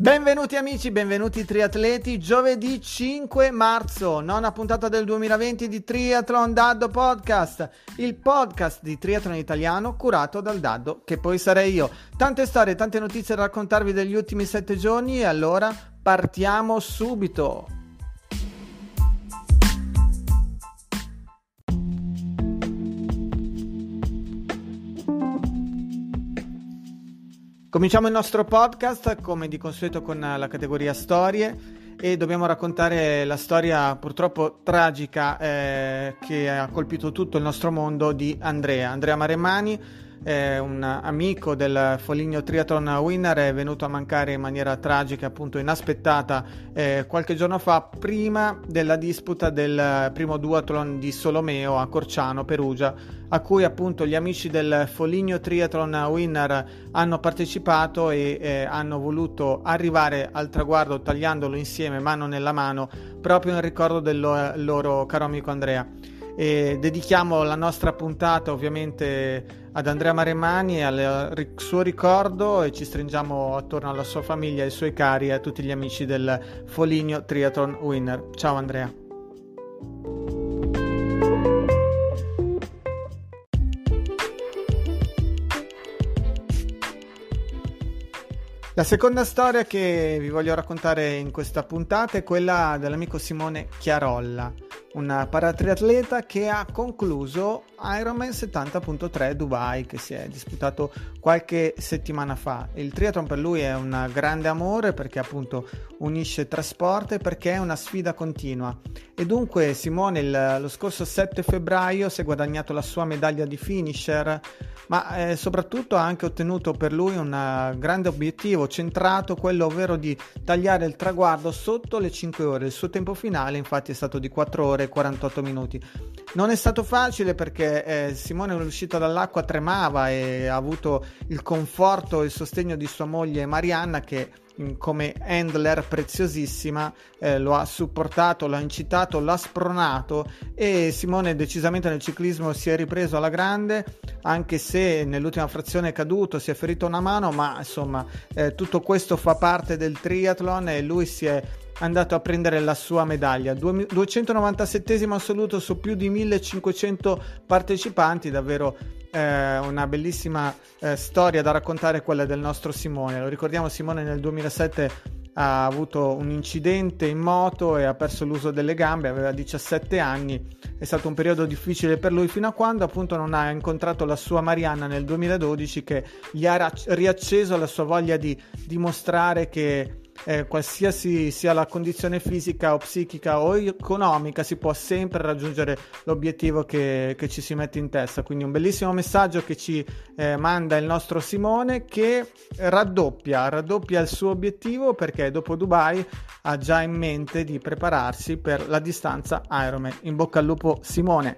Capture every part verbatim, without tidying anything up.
Benvenuti amici, benvenuti triatleti. Giovedì cinque marzo, nona puntata del duemilaventi di Triathlon Daddo Podcast, il podcast di triathlon italiano curato dal Daddo, che poi sarei io. Tante storie, tante notizie da raccontarvi degli ultimi sette giorni e allora partiamo subito. Cominciamo il nostro podcast come di consueto con la categoria storie e dobbiamo raccontare la storia purtroppo tragica eh, che ha colpito tutto il nostro mondo di Andrea. Andrea Maremmani, eh, un amico del Foligno Triathlon Winner, è venuto a mancare in maniera tragica, appunto inaspettata, eh, qualche giorno fa, prima della disputa del primo duathlon di Solomeo a Corciano, Perugia, a cui appunto gli amici del Foligno Triathlon Winner hanno partecipato e eh, hanno voluto arrivare al traguardo tagliandolo insieme, mano nella mano, proprio in ricordo del lo- loro caro amico Andrea. E dedichiamo la nostra puntata ovviamente ad Andrea Maremmani e al ri- suo ricordo, e ci stringiamo attorno alla sua famiglia, ai suoi cari e a tutti gli amici del Foligno Triathlon Winner. Ciao Andrea. La seconda storia che vi voglio raccontare in questa puntata è quella dell'amico Simone Chiarolla, un paratriatleta che ha concluso Ironman settanta punto tre Dubai, che si è disputato qualche settimana fa. Il triathlon per lui è un grande amore perché appunto unisce tre sport e perché è una sfida continua. E dunque Simone il, lo scorso sette febbraio si è guadagnato la sua medaglia di finisher, ma eh, soprattutto ha anche ottenuto per lui un grande obiettivo centrato, quello ovvero di tagliare il traguardo sotto le cinque ore. Il suo tempo finale infatti è stato di quattro ore e quarantotto minuti. Non è stato facile perché eh, Simone è uscito dall'acqua, tremava e ha avuto il conforto e il sostegno di sua moglie Marianna, che come handler preziosissima eh, lo ha supportato, l'ha incitato, l'ha spronato, e Simone decisamente nel ciclismo si è ripreso alla grande, anche se nell'ultima frazione è caduto, si è ferito una mano, ma insomma eh, tutto questo fa parte del triathlon e lui si è andato a prendere la sua medaglia, duecentonovantasettesimo assoluto su più di millecinquecento partecipanti. Davvero eh, una bellissima eh, storia da raccontare, quella del nostro Simone. Lo ricordiamo, Simone nel duemilasette ha avuto un incidente in moto e ha perso l'uso delle gambe, aveva diciassette anni, è stato un periodo difficile per lui fino a quando appunto non ha incontrato la sua Marianna nel duemiladodici, che gli ha riacceso la sua voglia di dimostrare che Eh, qualsiasi sia la condizione fisica o psichica o economica, si può sempre raggiungere l'obiettivo che, che ci si mette in testa. Quindi un bellissimo messaggio che ci eh, manda il nostro Simone, che raddoppia, raddoppia il suo obiettivo, perché dopo Dubai ha già in mente di prepararsi per la distanza Ironman. In bocca al lupo Simone!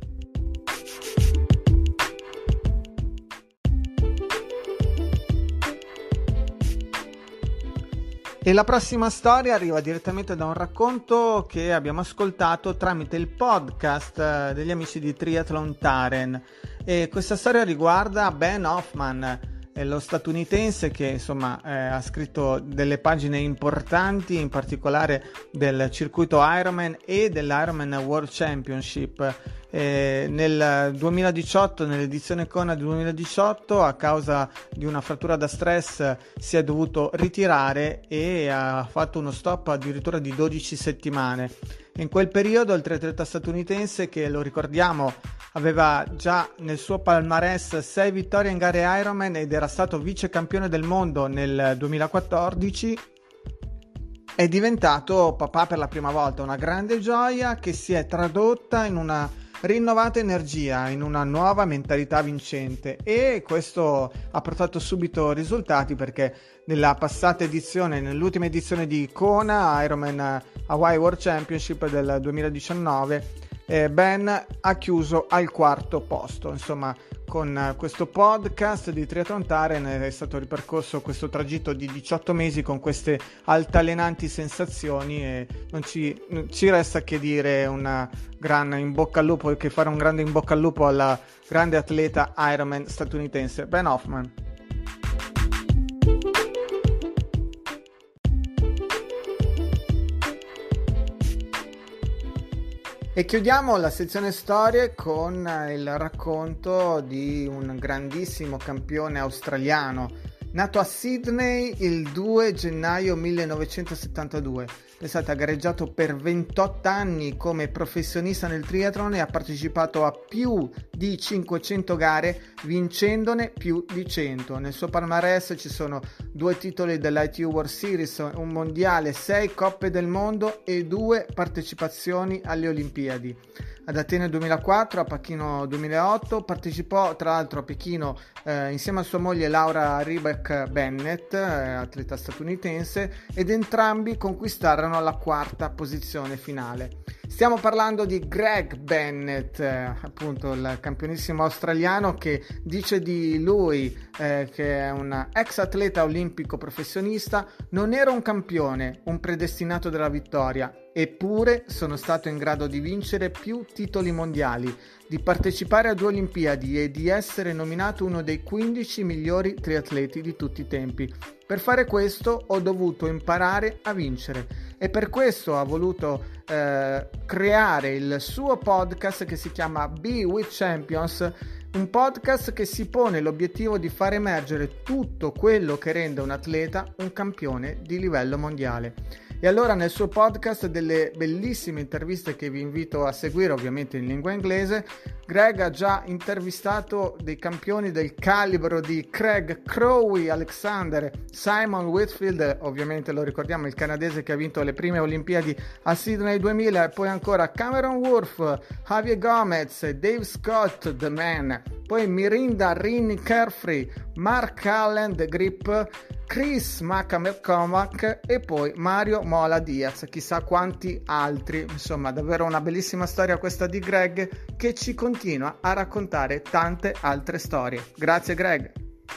E la prossima storia arriva direttamente da un racconto che abbiamo ascoltato tramite il podcast degli amici di Triathlon Taren, e questa storia riguarda Ben Hoffman, lo statunitense che insomma eh, ha scritto delle pagine importanti, in particolare del circuito Ironman e dell'Ironman World Championship. Eh, nel duemiladiciotto, nell'edizione Kona duemiladiciotto, a causa di una frattura da stress si è dovuto ritirare e ha fatto uno stop addirittura di dodici settimane. In quel periodo il triatleta statunitense, che lo ricordiamo aveva già nel suo palmarès sei vittorie in gare Ironman ed era stato vice campione del mondo nel duemilaquattordici, è diventato papà per la prima volta. Una grande gioia che si è tradotta in una rinnovata energia, in una nuova mentalità vincente, e questo ha portato subito risultati, perché nella passata edizione, nell'ultima edizione di Kona Ironman Hawaii World Championship del duemiladiciannove, eh, Ben ha chiuso al quarto posto. Insomma, con questo podcast di Triathlon Taren è stato ripercorso questo tragitto di diciotto mesi con queste altalenanti sensazioni, e non ci, non ci resta che dire una gran in bocca al lupo, e che fare un grande in bocca al lupo alla grande atleta Ironman statunitense Ben Hoffman. E chiudiamo la sezione storie con il racconto di un grandissimo campione australiano, nato a Sydney il due gennaio millenovecentosettantadue. È stato gareggiato per ventotto anni come professionista nel triathlon e ha partecipato a più di cinquecento gare, vincendone più di cento. Nel suo palmarès ci sono due titoli dell'I T U World Series, un mondiale, sei coppe del mondo e due partecipazioni alle Olimpiadi. Ad Atene duemilaquattro, a Pechino duemilaotto, partecipò tra l'altro a Pechino eh, insieme a sua moglie Laura Ribbeck Bennett, eh, atleta statunitense, ed entrambi conquistarono la quarta posizione finale. Stiamo parlando di Greg Bennett, eh, appunto il campionissimo australiano, che dice di lui eh, che è un ex atleta olimpico professionista: non ero un campione, un predestinato della vittoria, eppure sono stato in grado di vincere più titoli mondiali, di partecipare a due Olimpiadi e di essere nominato uno dei quindici migliori triatleti di tutti i tempi. Per fare questo ho dovuto imparare a vincere e per questo ha voluto eh, creare il suo podcast che si chiama Be With Champions, un podcast che si pone l'obiettivo di far emergere tutto quello che rende un atleta un campione di livello mondiale. E allora nel suo podcast, delle bellissime interviste che vi invito a seguire, ovviamente in lingua inglese, Greg ha già intervistato dei campioni del calibro di Craig Crowley Alexander, Simon Whitfield, ovviamente lo ricordiamo, il canadese che ha vinto le prime Olimpiadi a Sydney duemila, e poi ancora Cameron Wurf, Javier Gomez, Dave Scott, The Man, poi Mirinda Rini Carefree, Mark Allen, The Grip, Chris McCormack e poi Mario Mola Diaz, chissà quanti altri. Insomma, davvero una bellissima storia questa di Greg, che ci continua a raccontare tante altre storie. Grazie Greg.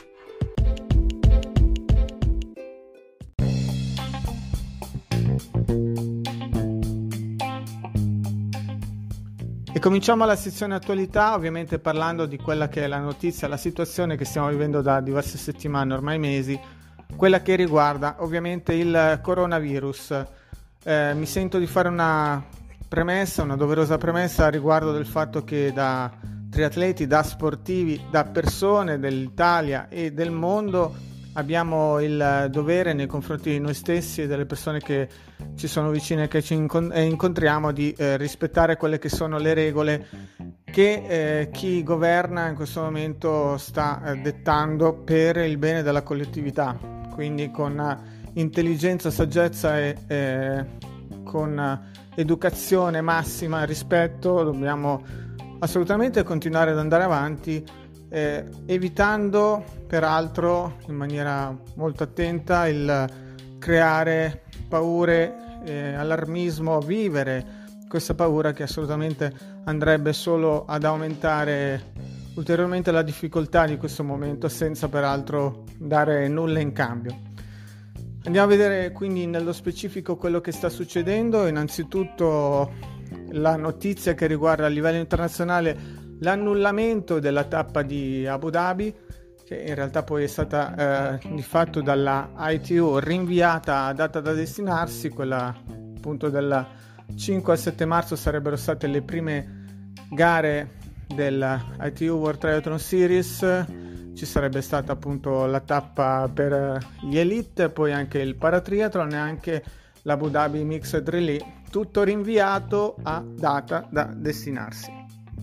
E cominciamo la sezione attualità, ovviamente parlando di quella che è la notizia, la situazione che stiamo vivendo da diverse settimane, ormai mesi, quella che riguarda ovviamente il coronavirus. Eh, mi sento di fare una premessa, una doverosa premessa riguardo del fatto che da triatleti, da sportivi, da persone dell'Italia e del mondo abbiamo il dovere nei confronti di noi stessi e delle persone che ci sono vicine, che ci incontriamo, di eh, rispettare quelle che sono le regole che eh, chi governa in questo momento sta eh, dettando per il bene della collettività. Quindi con uh, intelligenza, saggezza e eh, con uh, educazione massima, rispetto, dobbiamo assolutamente continuare ad andare avanti, eh, evitando peraltro in maniera molto attenta il creare paure, eh, allarmismo, vivere questa paura che assolutamente andrebbe solo ad aumentare ulteriormente la difficoltà di questo momento, senza peraltro dare nulla in cambio. Andiamo a vedere quindi nello specifico quello che sta succedendo. Innanzitutto la notizia che riguarda a livello internazionale l'annullamento della tappa di Abu Dhabi, che in realtà poi è stata eh, di fatto dalla I T U rinviata a data da destinarsi. Quella appunto del cinque al sette marzo sarebbero state le prime gare del I T U World Triathlon Series. Ci sarebbe stata appunto la tappa per gli elite, poi anche il paratriathlon e anche l'Abu Dhabi Mixed Relay, tutto rinviato a data da destinarsi.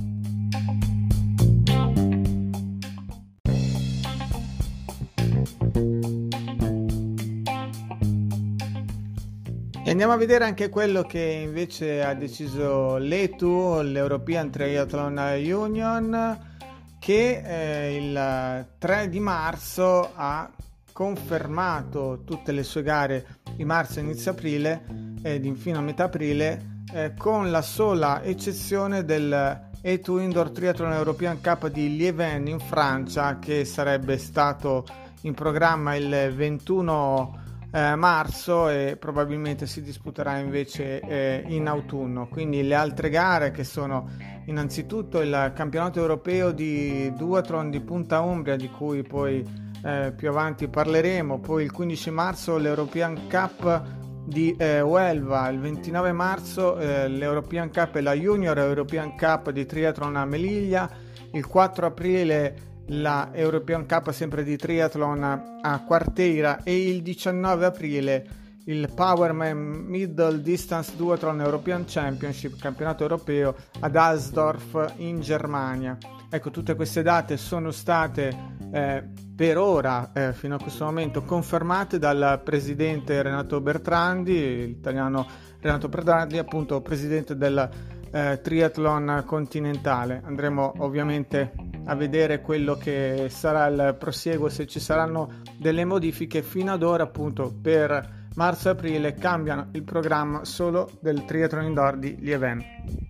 E andiamo a vedere anche quello che invece ha deciso l'E T U, l'European Triathlon Union, che eh, il tre di marzo ha confermato tutte le sue gare di marzo e inizio aprile ed infine a metà aprile, eh, con la sola eccezione del E T U Indoor Triathlon European Cup di Lieven in Francia, che sarebbe stato in programma il ventuno Eh, marzo e probabilmente si disputerà invece eh, in autunno. Quindi le altre gare, che sono innanzitutto il campionato europeo di duathlon di Punta Umbria, di cui poi eh, più avanti parleremo, poi il quindici marzo l'European Cup di eh, Huelva, il ventinove marzo eh, l'European Cup e la Junior European Cup di triathlon a Melilla, il quattro aprile la European Cup sempre di triathlon a Quarteira e il diciannove aprile il Powerman Middle Distance Duathlon European Championship, campionato europeo ad Alsdorf in Germania. Ecco, tutte queste date sono state eh, per ora, eh, fino a questo momento, confermate dal presidente Renato Bertrandi, l'italiano Renato Bertrandi, appunto presidente del eh, triathlon continentale. Andremo ovviamente a vedere quello che sarà il prosieguo, se ci saranno delle modifiche. Fino ad ora, appunto, per marzo e aprile cambiano il programma solo del triathlon indoor di Lieven.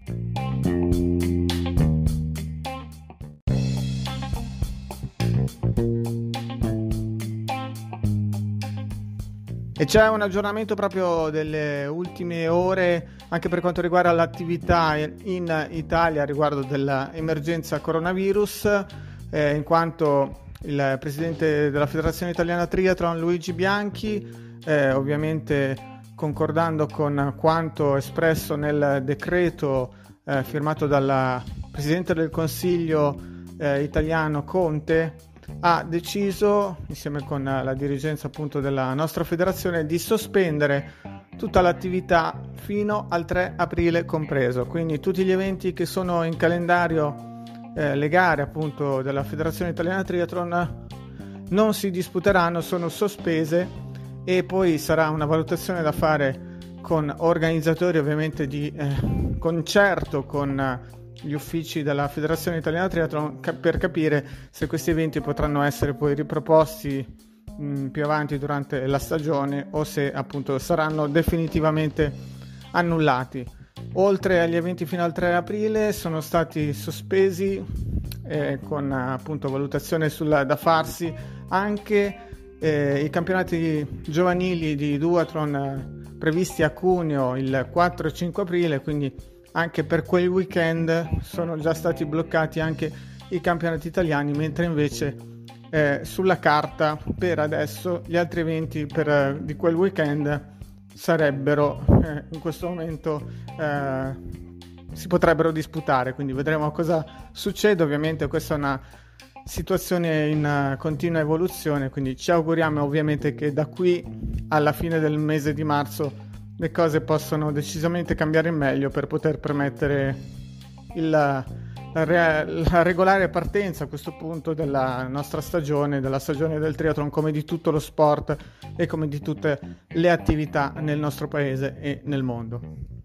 E c'è un aggiornamento proprio delle ultime ore anche per quanto riguarda l'attività in Italia riguardo dell'emergenza coronavirus, eh, in quanto il presidente della Federazione Italiana Triathlon Luigi Bianchi, eh, ovviamente concordando con quanto espresso nel decreto eh, firmato dal presidente del Consiglio eh, italiano Conte, ha deciso, insieme con la dirigenza appunto della nostra federazione, di sospendere tutta l'attività fino al tre aprile compreso. Quindi tutti gli eventi che sono in calendario, eh, le gare appunto della Federazione Italiana Triathlon non si disputeranno, sono sospese, e poi sarà una valutazione da fare con organizzatori, ovviamente di eh, concerto con gli uffici della Federazione Italiana Triathlon, per capire se questi eventi potranno essere poi riproposti mh, più avanti durante la stagione o se appunto saranno definitivamente annullati. Oltre agli eventi fino al tre aprile sono stati sospesi eh, con appunto valutazione sulla, da farsi anche eh, i campionati giovanili di duathlon eh, previsti a Cuneo il quattro e cinque aprile, quindi anche per quel weekend sono già stati bloccati anche i campionati italiani, mentre invece eh, sulla carta per adesso gli altri eventi per, eh, di quel weekend sarebbero eh, in questo momento eh, si potrebbero disputare, quindi vedremo cosa succede. Ovviamente questa è una situazione in uh, continua evoluzione, quindi ci auguriamo ovviamente che da qui alla fine del mese di marzo le cose possono decisamente cambiare in meglio per poter permettere il, la, re, la regolare partenza a questo punto della nostra stagione, della stagione del triathlon, come di tutto lo sport e come di tutte le attività nel nostro paese e nel mondo.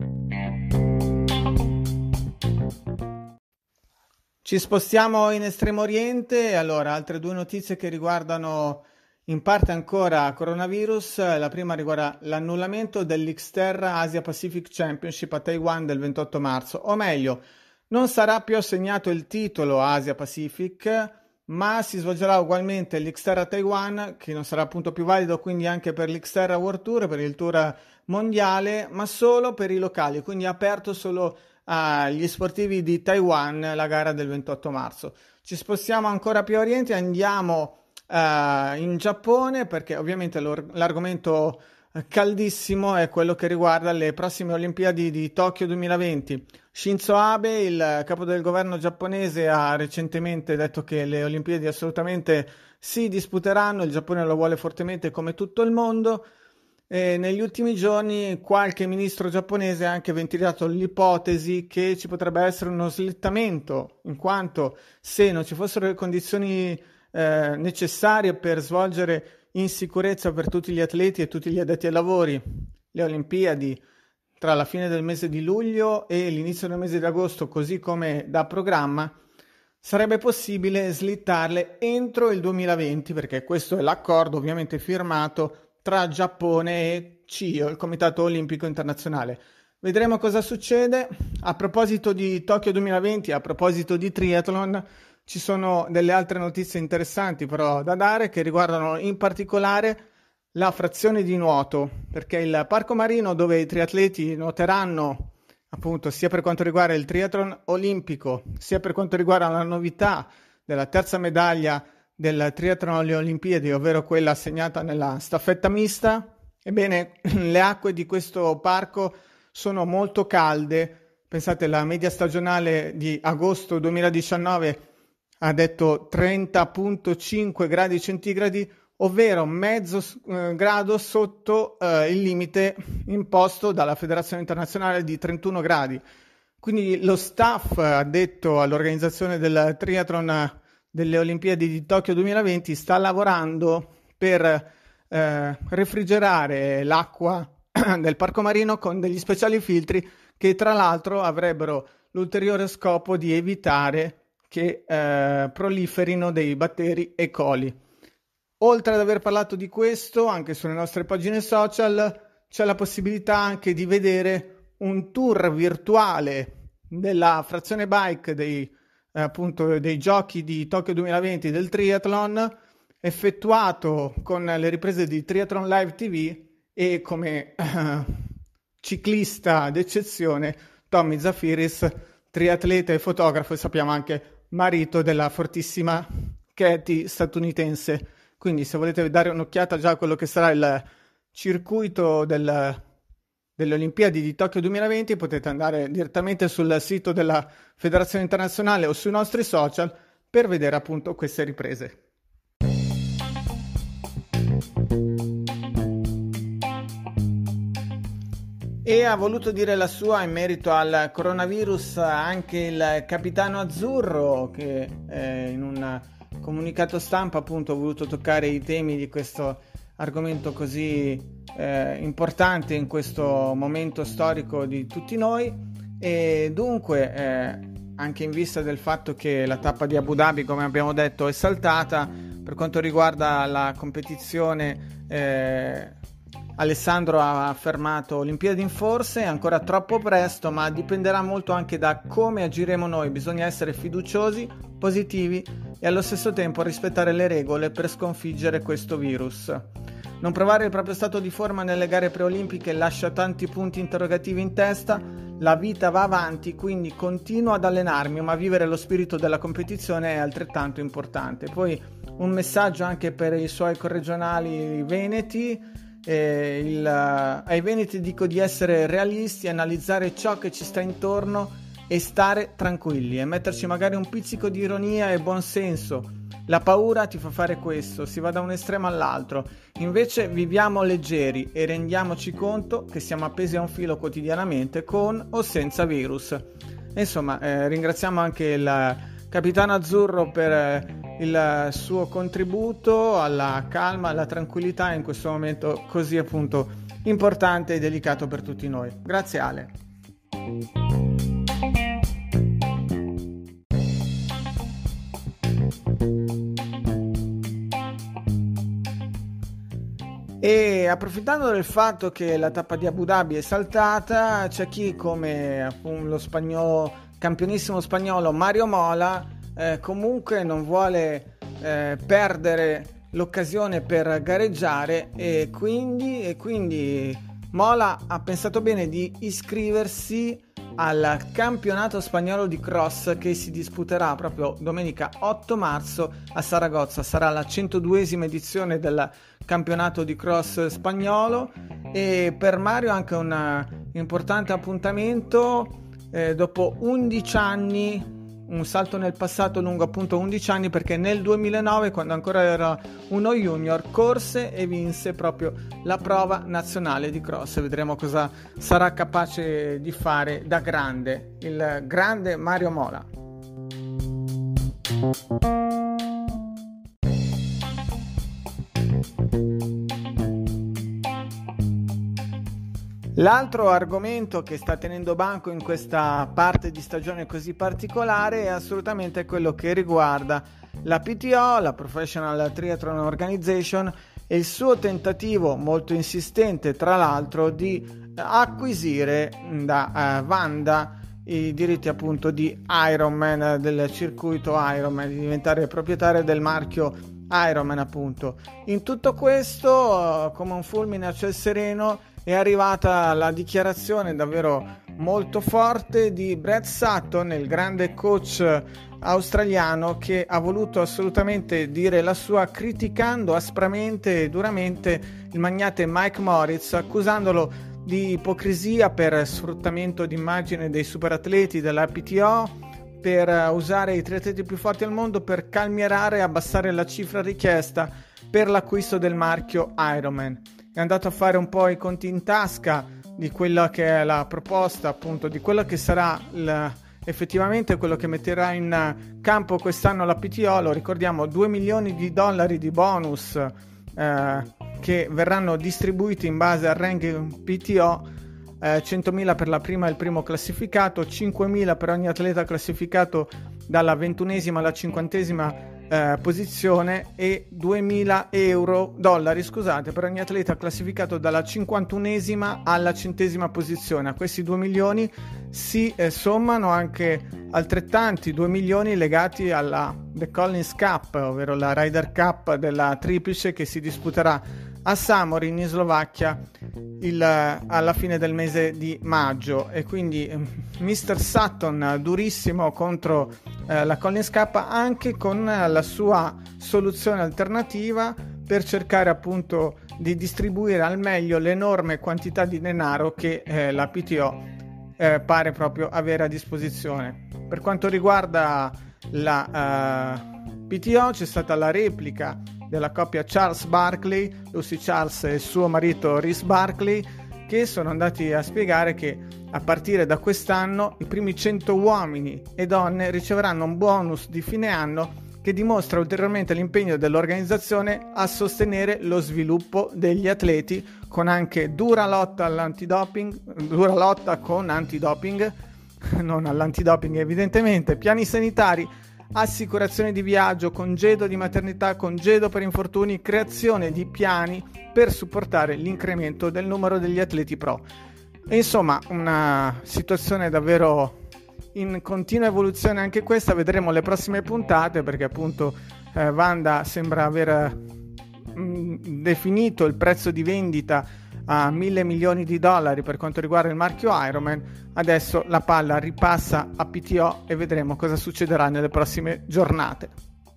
Ci spostiamo in Estremo Oriente. Allora, altre due notizie che riguardano in parte ancora coronavirus. La prima riguarda l'annullamento dell'Xterra Asia Pacific Championship a Taiwan del ventotto marzo, o meglio, non sarà più assegnato il titolo Asia Pacific, ma si svolgerà ugualmente l'Xterra Taiwan, che non sarà appunto più valido quindi anche per l'Xterra World Tour, per il tour mondiale, ma solo per i locali, quindi aperto solo agli sportivi di Taiwan la gara del ventotto marzo. Ci spostiamo ancora più a oriente, andiamo Uh, in Giappone, perché ovviamente l'argomento caldissimo è quello che riguarda le prossime Olimpiadi di Tokyo duemilaventi. Shinzo Abe, il capo del governo giapponese, ha recentemente detto che le Olimpiadi assolutamente si disputeranno, il Giappone lo vuole fortemente come tutto il mondo, e negli ultimi giorni qualche ministro giapponese ha anche ventilato l'ipotesi che ci potrebbe essere uno slittamento, in quanto se non ci fossero le condizioni Eh, necessarie per svolgere in sicurezza per tutti gli atleti e tutti gli addetti ai lavori le Olimpiadi tra la fine del mese di luglio e l'inizio del mese di agosto, così come da programma, sarebbe possibile slittarle entro il duemilaventi, perché questo è l'accordo ovviamente firmato tra Giappone e C I O, il Comitato Olimpico Internazionale. Vedremo cosa succede. A proposito di Tokyo duemilaventi, a proposito di triathlon, ci sono delle altre notizie interessanti però da dare, che riguardano in particolare la frazione di nuoto, perché il parco marino dove i triatleti nuoteranno, appunto sia per quanto riguarda il triathlon olimpico, sia per quanto riguarda la novità della terza medaglia del triathlon alle Olimpiadi, ovvero quella assegnata nella staffetta mista, Ebbene, le acque di questo parco sono molto calde. Pensate, la media stagionale di agosto duemiladiciannove ha detto trenta virgola cinque gradi centigradi, ovvero mezzo eh, grado sotto eh, il limite imposto dalla Federazione Internazionale di trentuno gradi. Quindi lo staff addetto all'organizzazione del triathlon delle Olimpiadi di Tokyo duemilaventi sta lavorando per eh, refrigerare l'acqua del parco marino con degli speciali filtri che tra l'altro avrebbero l'ulteriore scopo di evitare che eh, proliferino dei batteri E. coli. Oltre ad aver parlato di questo, anche sulle nostre pagine social c'è la possibilità anche di vedere un tour virtuale della frazione bike dei, eh, appunto, dei giochi di Tokyo duemilaventi del triathlon, effettuato con le riprese di Triathlon Live T V e come eh, ciclista d'eccezione Tommy Zafiris, triatleta e fotografo, e sappiamo anche marito della fortissima Katie statunitense. Quindi se volete dare un'occhiata già a quello che sarà il circuito del, delle Olimpiadi di Tokyo duemilaventi, potete andare direttamente sul sito della Federazione Internazionale o sui nostri social per vedere appunto queste riprese. E ha voluto dire la sua in merito al coronavirus anche il capitano azzurro, che eh, in un comunicato stampa appunto ha voluto toccare i temi di questo argomento così eh, importante in questo momento storico di tutti noi. E dunque eh, anche in vista del fatto che la tappa di Abu Dhabi, come abbiamo detto, è saltata, per quanto riguarda la competizione eh, Alessandro ha affermato Olimpiadi in forse, è ancora troppo presto, ma dipenderà molto anche da come agiremo noi. Bisogna essere fiduciosi, positivi e allo stesso tempo rispettare le regole per sconfiggere questo virus. Non provare il proprio stato di forma nelle gare preolimpiche lascia tanti punti interrogativi in testa. La vita va avanti, quindi continuo ad allenarmi, ma vivere lo spirito della competizione è altrettanto importante. Poi un messaggio anche per i suoi corregionali veneti. Eh, il, ai veneti dico di essere realisti, analizzare ciò che ci sta intorno e stare tranquilli e metterci magari un pizzico di ironia e buonsenso. La paura ti fa fare questo, si va da un estremo all'altro. Invece viviamo leggeri e rendiamoci conto che siamo appesi a un filo quotidianamente, con o senza virus. E insomma, eh, ringraziamo anche il capitano azzurro per il suo contributo alla calma, alla tranquillità in questo momento così appunto importante e delicato per tutti noi. Grazie Ale. E approfittando del fatto che la tappa di Abu Dhabi è saltata, c'è chi come appunto lo spagnolo, campionissimo spagnolo Mario Mola eh, comunque non vuole eh, perdere l'occasione per gareggiare e quindi, e quindi Mola ha pensato bene di iscriversi al campionato spagnolo di cross che si disputerà proprio domenica otto marzo a Saragozza. Sarà la centoduesima edizione del campionato di cross spagnolo e per Mario anche un importante appuntamento eh, dopo undici anni, un salto nel passato lungo appunto undici anni, perché nel duemilanove, quando ancora era uno junior, corse e vinse proprio la prova nazionale di cross. Vedremo cosa sarà capace di fare da grande il grande Mario Mola. L'altro argomento che sta tenendo banco in questa parte di stagione così particolare è assolutamente quello che riguarda la P T O, la Professional Triathlon Organization, e il suo tentativo molto insistente, tra l'altro, di acquisire da uh, Vanda i diritti appunto di Ironman, del circuito Ironman, di diventare proprietario del marchio Ironman appunto. In tutto questo, uh, come un fulmine a ciel sereno, è arrivata la dichiarazione davvero molto forte di Brad Sutton, il grande coach australiano, che ha voluto assolutamente dire la sua, criticando aspramente e duramente il magnate Mike Moritz, accusandolo di ipocrisia per sfruttamento d'immagine dei superatleti della P T O, per usare i triatleti più forti al mondo per calmierare e abbassare la cifra richiesta per l'acquisto del marchio Ironman. È andato a fare un po' i conti in tasca di quella che è la proposta, appunto, di quello che sarà il, effettivamente quello che metterà in campo quest'anno la P T O. Lo ricordiamo, due milioni di dollari di bonus eh, che verranno distribuiti in base al ranking P T O, eh, centomila per la prima e il primo classificato, cinquemila per ogni atleta classificato dalla ventunesima alla cinquantesima Eh, posizione e duemila euro, dollari scusate, per ogni atleta classificato dalla cinquantunesima alla centesima posizione. A questi due milioni si eh, sommano anche altrettanti due milioni legati alla The Collins Cup, ovvero la Ryder Cup della triplice, che si disputerà a Samorin in Slovacchia il, alla fine del mese di maggio. E quindi eh, mister Sutton durissimo contro eh, la Collins Cup, anche con eh, la sua soluzione alternativa per cercare appunto di distribuire al meglio l'enorme quantità di denaro che eh, la P T O eh, pare proprio avere a disposizione. Per quanto riguarda la uh, P T O, c'è stata la replica della coppia Charles Barkley, Lucy Charles e suo marito Reece Barkley, che sono andati a spiegare che a partire da quest'anno i primi cento uomini e donne riceveranno un bonus di fine anno che dimostra ulteriormente l'impegno dell'organizzazione a sostenere lo sviluppo degli atleti, con anche dura lotta all'antidoping, dura lotta con antidoping, non all'antidoping evidentemente, piani sanitari, assicurazione di viaggio, congedo di maternità, congedo per infortuni, creazione di piani per supportare l'incremento del numero degli atleti pro. E insomma, una situazione davvero in continua evoluzione anche questa. Vedremo le prossime puntate, perché appunto eh, Wanda sembra aver mh, definito il prezzo di vendita a mille milioni di dollari per quanto riguarda il marchio Ironman. Adesso la palla ripassa a P T O e vedremo cosa succederà nelle prossime giornate.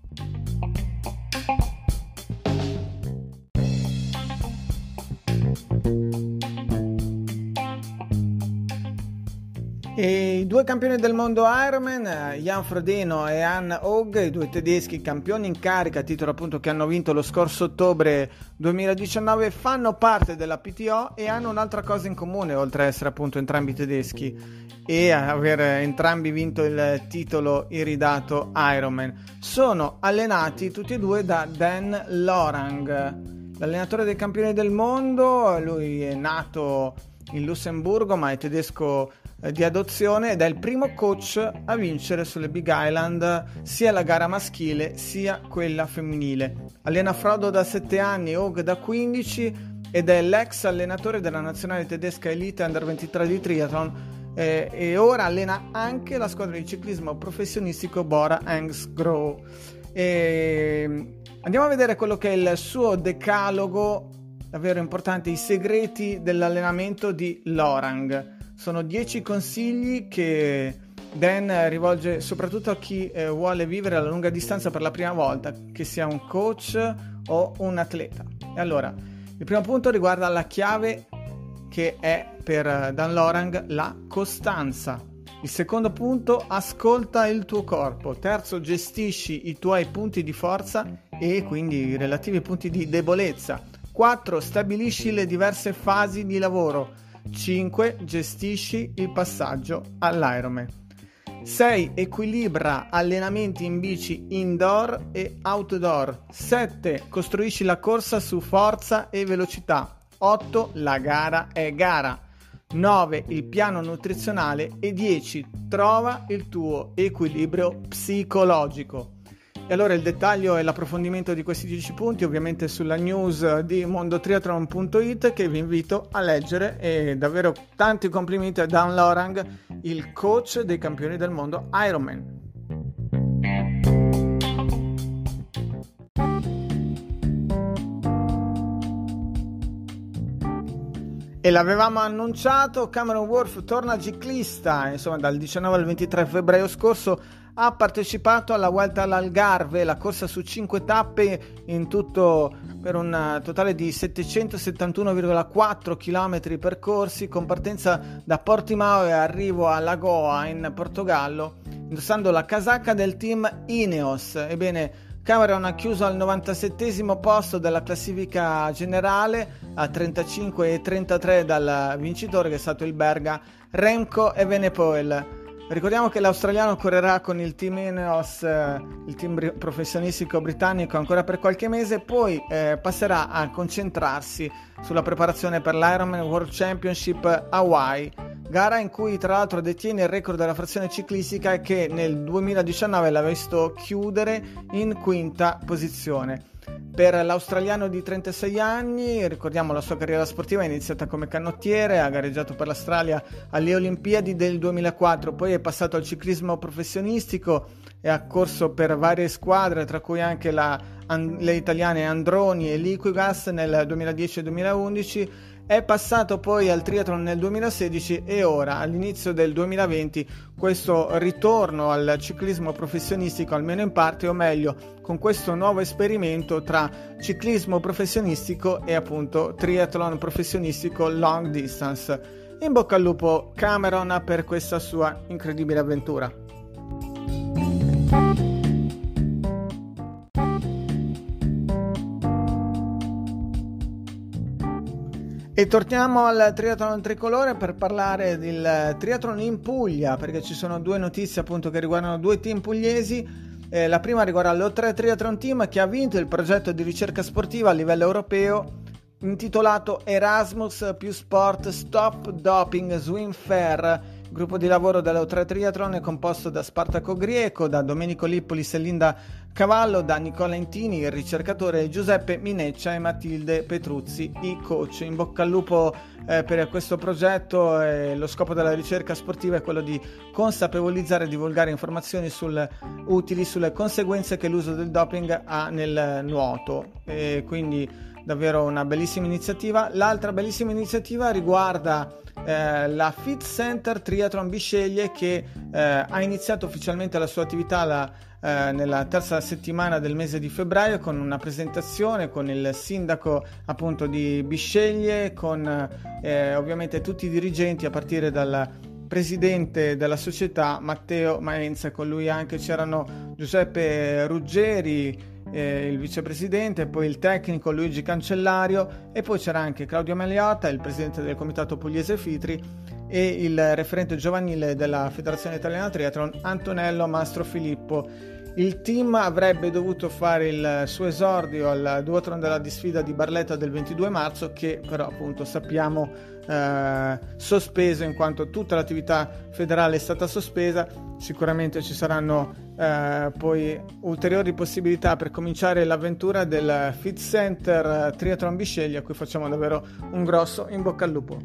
E i due campioni del mondo Ironman, Jan Frodeno e Anne Haug, i due tedeschi campioni in carica, titolo appunto che hanno vinto lo scorso ottobre duemiladiciannove, fanno parte della P T O e hanno un'altra cosa in comune, oltre ad essere appunto entrambi tedeschi e aver entrambi vinto il titolo iridato Ironman. Sono allenati tutti e due da Dan Lorang, l'allenatore dei campioni del mondo. Lui è nato in Lussemburgo ma è tedesco di adozione ed è il primo coach a vincere sulle Big Island sia la gara maschile sia quella femminile. Allena Frodo da sette anni, Haug da quindici, ed è l'ex allenatore della nazionale tedesca Elite Under ventitré di triathlon eh, e ora allena anche la squadra di ciclismo professionistico Bora Hansgrohe. E andiamo a vedere quello che è il suo decalogo davvero importante, i segreti dell'allenamento di Lorang. Sono dieci consigli che Dan rivolge soprattutto a chi eh, vuole vivere alla lunga distanza per la prima volta, che sia un coach o un atleta. E allora, il primo punto riguarda la chiave che è per Dan Lorang la costanza. Il secondo punto, ascolta il tuo corpo. Terzo, gestisci i tuoi punti di forza e quindi i relativi punti di debolezza. Quattro, stabilisci le diverse fasi di lavoro. cinque. Gestisci il passaggio all'Ironman. sei. Equilibra allenamenti in bici indoor e outdoor. sette. Costruisci la corsa su forza e velocità. otto. La gara è gara. nove. Il piano nutrizionale. E dieci. Trova il tuo equilibrio psicologico. E allora il dettaglio e l'approfondimento di questi dieci punti ovviamente sulla news di mondotriathlon punto it, che vi invito a leggere. E davvero tanti complimenti a Dan Lorang, il coach dei campioni del mondo Ironman. E l'avevamo annunciato, Cameron Wurf torna ciclista, insomma dal diciannove al ventitré febbraio scorso ha partecipato alla Vuelta all'Algarve, la corsa su cinque tappe in tutto per un totale di settecentosettantuno virgola quattro chilometri percorsi, con partenza da Portimao e arrivo a Lagoa in Portogallo, indossando la casacca del team Ineos. Ebbene, Cameron ha chiuso al novantasettesimo posto della classifica generale, a trentacinque e trentatré dal vincitore che è stato il belga Remco Evenepoel. Ricordiamo che l'australiano correrà con il team Ineos, eh, il team br- professionistico britannico, ancora per qualche mese, poi eh, passerà a concentrarsi sulla preparazione per l'Ironman World Championship Hawaii, gara in cui tra l'altro detiene il record della frazione ciclistica e che nel duemiladiciannove l'ha visto chiudere in quinta posizione. Per l'australiano di trentasei anni, ricordiamo la sua carriera sportiva, è iniziata come canottiere, ha gareggiato per l'Australia alle Olimpiadi del duemilaquattro, poi è passato al ciclismo professionistico e ha corso per varie squadre, tra cui anche la, le italiane Androni e Liquigas nel duemiladieci e duemilaundici. È passato poi al triathlon nel duemilasedici e ora, all'inizio del duemilaventi, questo ritorno al ciclismo professionistico, almeno in parte, o meglio, con questo nuovo esperimento tra ciclismo professionistico e appunto triathlon professionistico long distance. In bocca al lupo Cameron per questa sua incredibile avventura. E torniamo al triathlon tricolore per parlare del triathlon in Puglia, perché ci sono due notizie appunto che riguardano due team pugliesi. Eh, la prima riguarda l'O tre Triathlon Team, che ha vinto il progetto di ricerca sportiva a livello europeo intitolato Erasmus più Sport Stop Doping Swim Fair. Il gruppo di lavoro dell'O tre Triathlon è composto da Spartaco Grieco, da Domenico Lippolis e Linda Cavallo, da Nicola Intini, il ricercatore, Giuseppe Mineccia e Matilde Petruzzi, i coach. In bocca al lupo eh, per questo progetto. Eh, lo scopo della ricerca sportiva è quello di consapevolizzare e divulgare informazioni sul, utili sulle conseguenze che l'uso del doping ha nel nuoto. E quindi davvero una bellissima iniziativa. L'altra bellissima iniziativa riguarda eh, la Fit Center Triathlon Bisceglie, che eh, ha iniziato ufficialmente la sua attività la, eh, nella terza settimana del mese di febbraio, con una presentazione con il sindaco appunto di Bisceglie, con eh, ovviamente tutti i dirigenti, a partire dal presidente della società Matteo Maenza. Con lui anche c'erano Giuseppe Ruggeri, Eh, il vicepresidente, poi il tecnico Luigi Cancellario, e poi c'era anche Claudio Meliotta, il presidente del comitato pugliese Fitri, e il referente giovanile della Federazione Italiana Triathlon Antonello Mastrofilippo. Il team avrebbe dovuto fare il suo esordio al duathlon della disfida di Barletta del ventidue marzo, che però appunto sappiamo eh, sospeso, in quanto tutta l'attività federale è stata sospesa. Sicuramente ci saranno eh, poi ulteriori possibilità per cominciare l'avventura del Fit Center Triathlon Bisceglie, a cui facciamo davvero un grosso in bocca al lupo.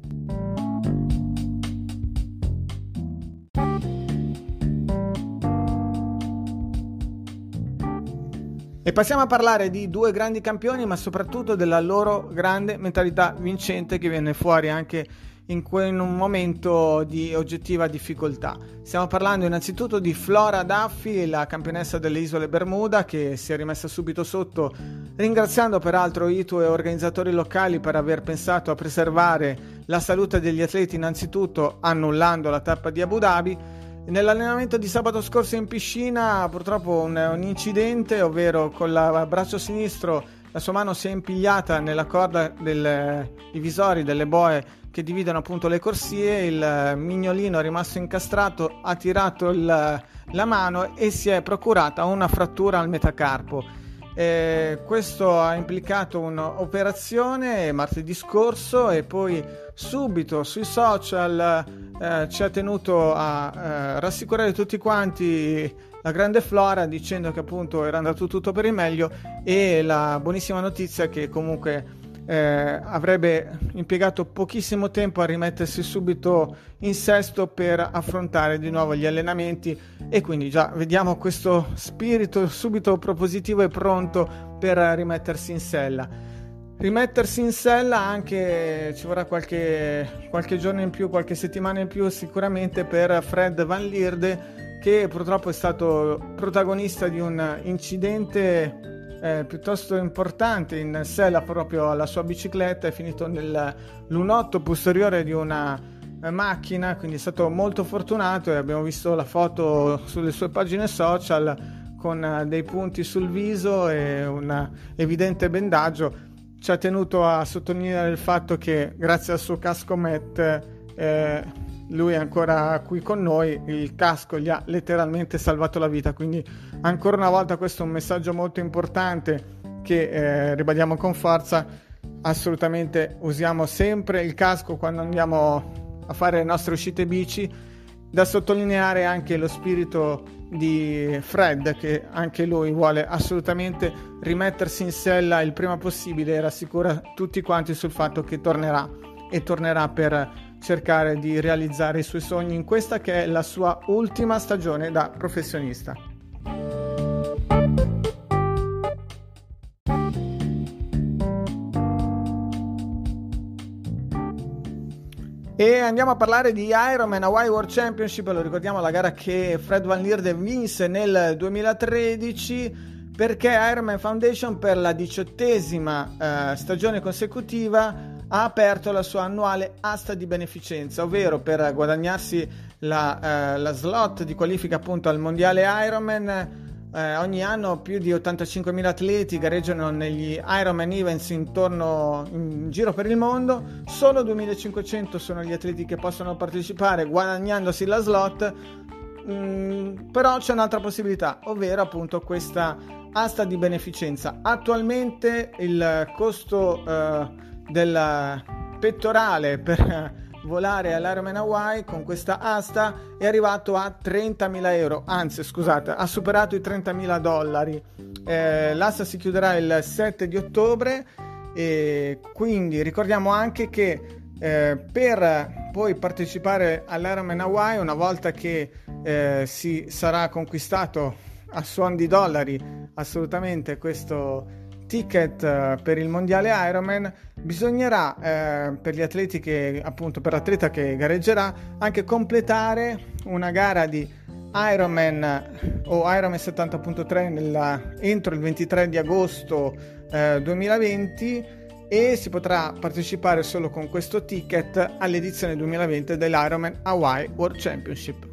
E passiamo a parlare di due grandi campioni, ma soprattutto della loro grande mentalità vincente, che viene fuori anche in, que- in un momento di oggettiva difficoltà. Stiamo parlando innanzitutto di Flora Duffy, la campionessa delle Isole Bermuda, che si è rimessa subito sotto, ringraziando peraltro I T U e organizzatori locali per aver pensato a preservare la salute degli atleti, innanzitutto annullando la tappa di Abu Dhabi. Nell'allenamento di sabato scorso in piscina, purtroppo un, un incidente, ovvero con il braccio sinistro la sua mano si è impigliata nella corda dei visori delle boe che dividono appunto le corsie. Il mignolino è rimasto incastrato, ha tirato il, la mano e si è procurata una frattura al metacarpo. Eh, questo ha implicato un'operazione martedì scorso, e poi subito sui social eh, ci ha tenuto a eh, rassicurare tutti quanti la grande Flora, dicendo che appunto era andato tutto per il meglio, e la buonissima notizia che comunque eh, avrebbe impiegato pochissimo tempo a rimettersi subito in sesto per affrontare di nuovo gli allenamenti, e quindi già vediamo questo spirito subito propositivo e pronto per rimettersi in sella. rimettersi in sella, anche ci vorrà qualche, qualche giorno in più, qualche settimana in più sicuramente per Fred Van Lierde, che purtroppo è stato protagonista di un incidente eh, piuttosto importante in sella proprio alla sua bicicletta. È finito nel lunotto posteriore di una eh, macchina, quindi è stato molto fortunato, e abbiamo visto la foto sulle sue pagine social con eh, dei punti sul viso e un evidente bendaggio. Ci ha tenuto a sottolineare il fatto che grazie al suo casco M E T eh, lui è ancora qui con noi, il casco gli ha letteralmente salvato la vita, quindi ancora una volta questo è un messaggio molto importante che eh, ribadiamo con forza: assolutamente usiamo sempre il casco quando andiamo a fare le nostre uscite bici. Da sottolineare anche lo spirito di Fred, che anche lui vuole assolutamente rimettersi in sella il prima possibile e rassicura tutti quanti sul fatto che tornerà e tornerà per cercare di realizzare i suoi sogni in questa che è la sua ultima stagione da professionista. E andiamo a parlare di Ironman Hawaii World Championship. Lo ricordiamo, la gara che Fred Van Lierde vinse nel duemilatredici, perché Ironman Foundation per la diciottesima eh, stagione consecutiva ha aperto la sua annuale asta di beneficenza, ovvero per guadagnarsi la, eh, la slot di qualifica appunto al mondiale Ironman. Eh, ogni anno più di ottantacinquemila atleti gareggiano negli Ironman events intorno in giro per il mondo. Solo duemilacinquecento sono gli atleti che possono partecipare guadagnandosi la slot. Mm, però c'è un'altra possibilità, ovvero appunto questa asta di beneficenza. Attualmente il costo eh, del pettorale per volare all'Ironman Hawaii con questa asta è arrivato a trentamila euro, anzi scusate, ha superato i trentamila dollari. Eh, l'asta si chiuderà il sette di ottobre, e quindi ricordiamo anche che eh, per poi partecipare all'Ironman Hawaii, una volta che eh, si sarà conquistato a suon di dollari assolutamente questo ticket uh, per il mondiale Ironman, bisognerà eh, per gli atleti che appunto per l'atleta che gareggerà anche completare una gara di Ironman o Ironman settanta punto tre nella, entro il ventitré di agosto eh, duemilaventi, e si potrà partecipare solo con questo ticket all'edizione duemilaventi dell'Ironman Hawaii World Championship.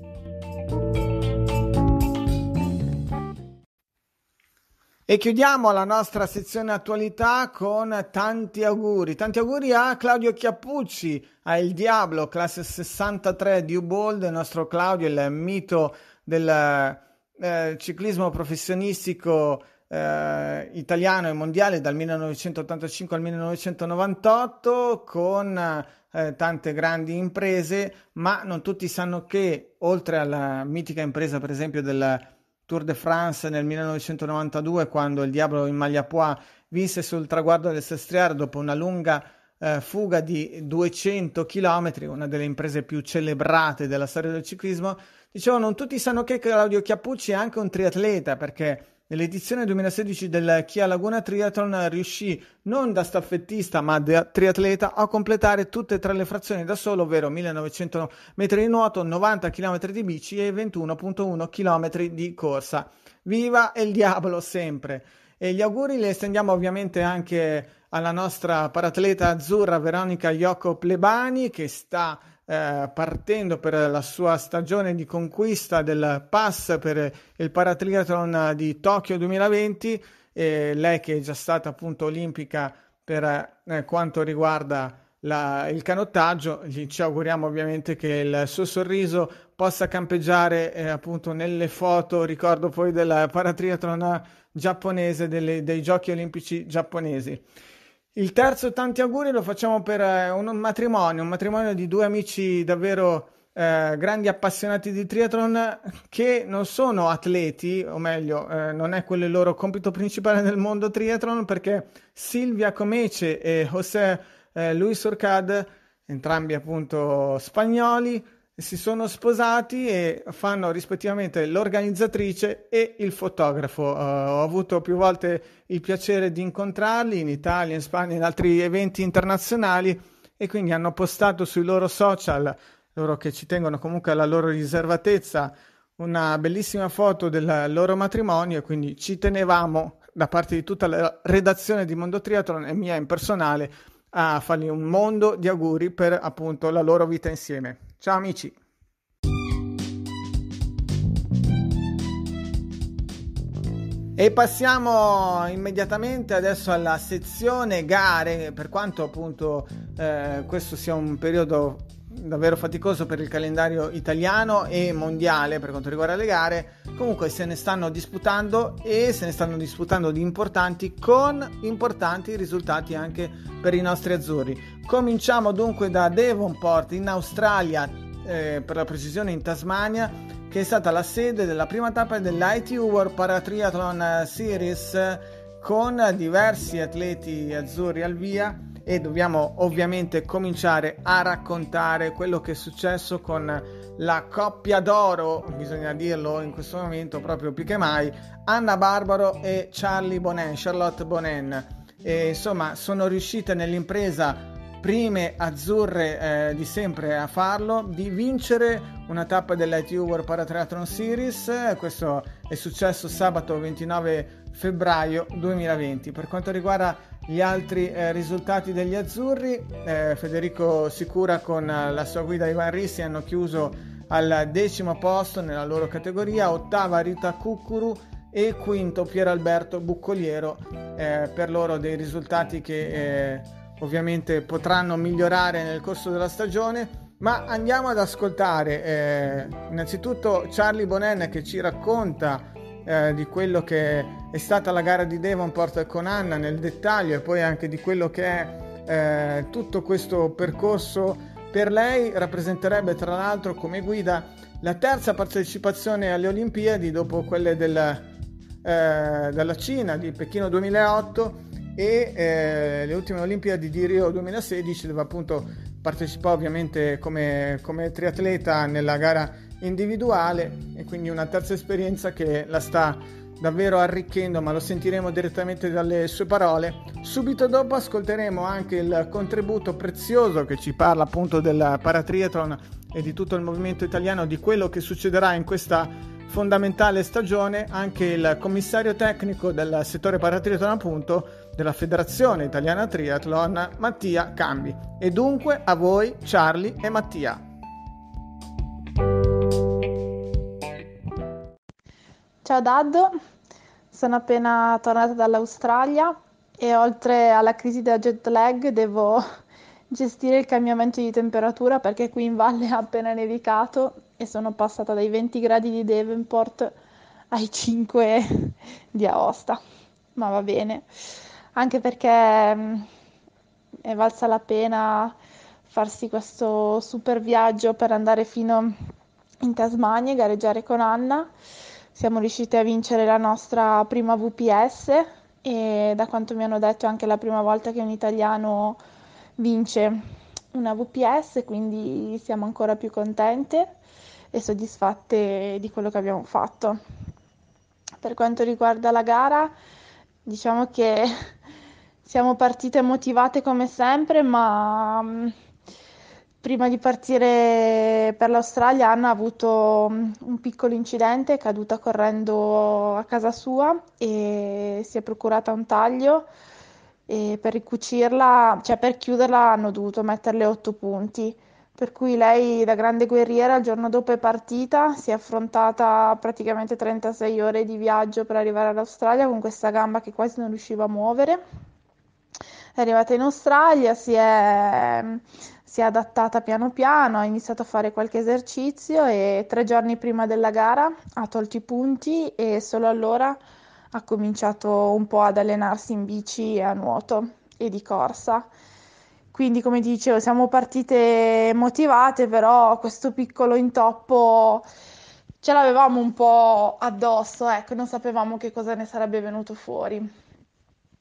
E chiudiamo la nostra sezione attualità con tanti auguri. Tanti auguri a Claudio Chiappucci, a Il Diablo, classe sessantatré di Uboldo, il nostro Claudio, il mito del eh, ciclismo professionistico eh, italiano e mondiale dal millenovecentottantacinque al millenovecentonovantotto, con eh, tante grandi imprese, ma non tutti sanno che oltre alla mitica impresa per esempio del Tour de France nel millenovecentonovantadue, quando il Diablo in maglia pois vinse sul traguardo del Sestriere dopo una lunga eh, fuga di duecento chilometri, una delle imprese più celebrate della storia del ciclismo. Dicevo, non tutti sanno che Claudio Chiappucci è anche un triatleta, perché nell'edizione duemilasedici del Chia Laguna Triathlon riuscì non da staffettista ma da triatleta a completare tutte e tre le frazioni da solo, ovvero millenovecento metri di nuoto, novanta chilometri di bici e ventuno virgola uno chilometri di corsa. Viva il Diablo sempre! E gli auguri li estendiamo ovviamente anche alla nostra paratleta azzurra Veronica Iocco Plebani, che sta Eh, partendo per la sua stagione di conquista del pass per il paratriathlon di Tokyo duemilaventi. E lei che è già stata appunto olimpica per eh, quanto riguarda la, il canottaggio, gli, ci auguriamo ovviamente che il suo sorriso possa campeggiare eh, appunto nelle foto, ricordo poi del paratriathlon giapponese, delle, dei giochi olimpici giapponesi. Il terzo tanti auguri lo facciamo per eh, un matrimonio, un matrimonio di due amici davvero eh, grandi appassionati di triathlon, che non sono atleti, o meglio, eh, non è quello il loro compito principale nel mondo triathlon, perché Silvia Comece e José eh, Luis Orcad, entrambi appunto spagnoli, si sono sposati e fanno rispettivamente l'organizzatrice e il fotografo. Uh, ho avuto più volte il piacere di incontrarli in Italia, in Spagna, in altri eventi internazionali, e quindi hanno postato sui loro social, loro che ci tengono comunque alla loro riservatezza, una bellissima foto del loro matrimonio, e quindi ci tenevamo da parte di tutta la redazione di Mondo Triathlon e mia in personale a fargli un mondo di auguri per appunto la loro vita insieme. Ciao amici! E passiamo immediatamente adesso alla sezione gare, per quanto appunto eh, questo sia un periodo davvero faticoso per il calendario italiano e mondiale per quanto riguarda le gare. Comunque se ne stanno disputando, e se ne stanno disputando di importanti, con importanti risultati anche per i nostri azzurri. Cominciamo dunque da Devonport in Australia, eh, per la precisione in Tasmania, che è stata la sede della prima tappa dell'I T U World Paratriathlon Series, con diversi atleti azzurri al via, e dobbiamo ovviamente cominciare a raccontare quello che è successo con la coppia d'oro, bisogna dirlo in questo momento proprio più che mai, Anna Barbaro e Charlie Bonin, Charlotte Bonin. E insomma sono riuscite nell'impresa, prime azzurre eh, di sempre a farlo, di vincere una tappa dell'I T U World Paratriathlon Series. Questo è successo sabato ventinove febbraio duemilaventi. Per quanto riguarda gli altri eh, risultati degli azzurri, eh, Federico Sicura con la sua guida Ivan Rissi hanno chiuso al decimo posto nella loro categoria, ottava Rita Cuccuru e quinto Pieralberto Buccoliero. Eh, per loro dei risultati che eh, ovviamente potranno migliorare nel corso della stagione. Ma andiamo ad ascoltare eh, innanzitutto Charlie Bonin, che ci racconta eh, di quello che è stata la gara di Devonport con Anna nel dettaglio, e poi anche di quello che è eh, tutto questo percorso per lei. Rappresenterebbe tra l'altro come guida la terza partecipazione alle Olimpiadi dopo quelle del, eh, della Cina di Pechino duemilaotto e eh, le ultime Olimpiadi di Rio duemilasedici, dove appunto partecipò ovviamente come, come triatleta nella gara individuale, e quindi una terza esperienza che la sta davvero arricchendo, ma lo sentiremo direttamente dalle sue parole. Subito dopo ascolteremo anche il contributo prezioso che ci parla appunto del paratriathlon e di tutto il movimento italiano, di quello che succederà in questa fondamentale stagione, anche il commissario tecnico del settore paratriathlon appunto della Federazione Italiana Triathlon, Mattia Cambi. E dunque a voi Charlie e Mattia. Ciao Daddo, sono appena tornata dall'Australia e oltre alla crisi da jet lag devo gestire il cambiamento di temperatura, perché qui in valle ha appena nevicato e sono passata dai venti gradi di Devonport ai cinque di Aosta, ma va bene, anche perché mh, è valsa la pena farsi questo super viaggio per andare fino in Tasmania e gareggiare con Anna. Siamo riusciti a vincere la nostra prima V P S e, da quanto mi hanno detto, è anche la prima volta che un italiano vince una V P S, quindi siamo ancora più contente e soddisfatte di quello che abbiamo fatto. Per quanto riguarda la gara, diciamo che siamo partite motivate come sempre, ma mh, prima di partire per l'Australia Anna ha avuto mh, un piccolo incidente, è caduta correndo a casa sua e si è procurata un taglio, e per ricucirla, cioè per chiuderla hanno dovuto metterle otto punti. Per cui lei, da grande guerriera, il giorno dopo è partita, si è affrontata praticamente trentasei ore di viaggio per arrivare all'Australia con questa gamba che quasi non riusciva a muovere. È arrivata in Australia, si è, si è adattata piano piano, ha iniziato a fare qualche esercizio e tre giorni prima della gara ha tolto i punti, e solo allora ha cominciato un po' ad allenarsi in bici e a nuoto e di corsa. Quindi, come ti dicevo, siamo partite motivate, però questo piccolo intoppo ce l'avevamo un po' addosso, ecco, non sapevamo che cosa ne sarebbe venuto fuori.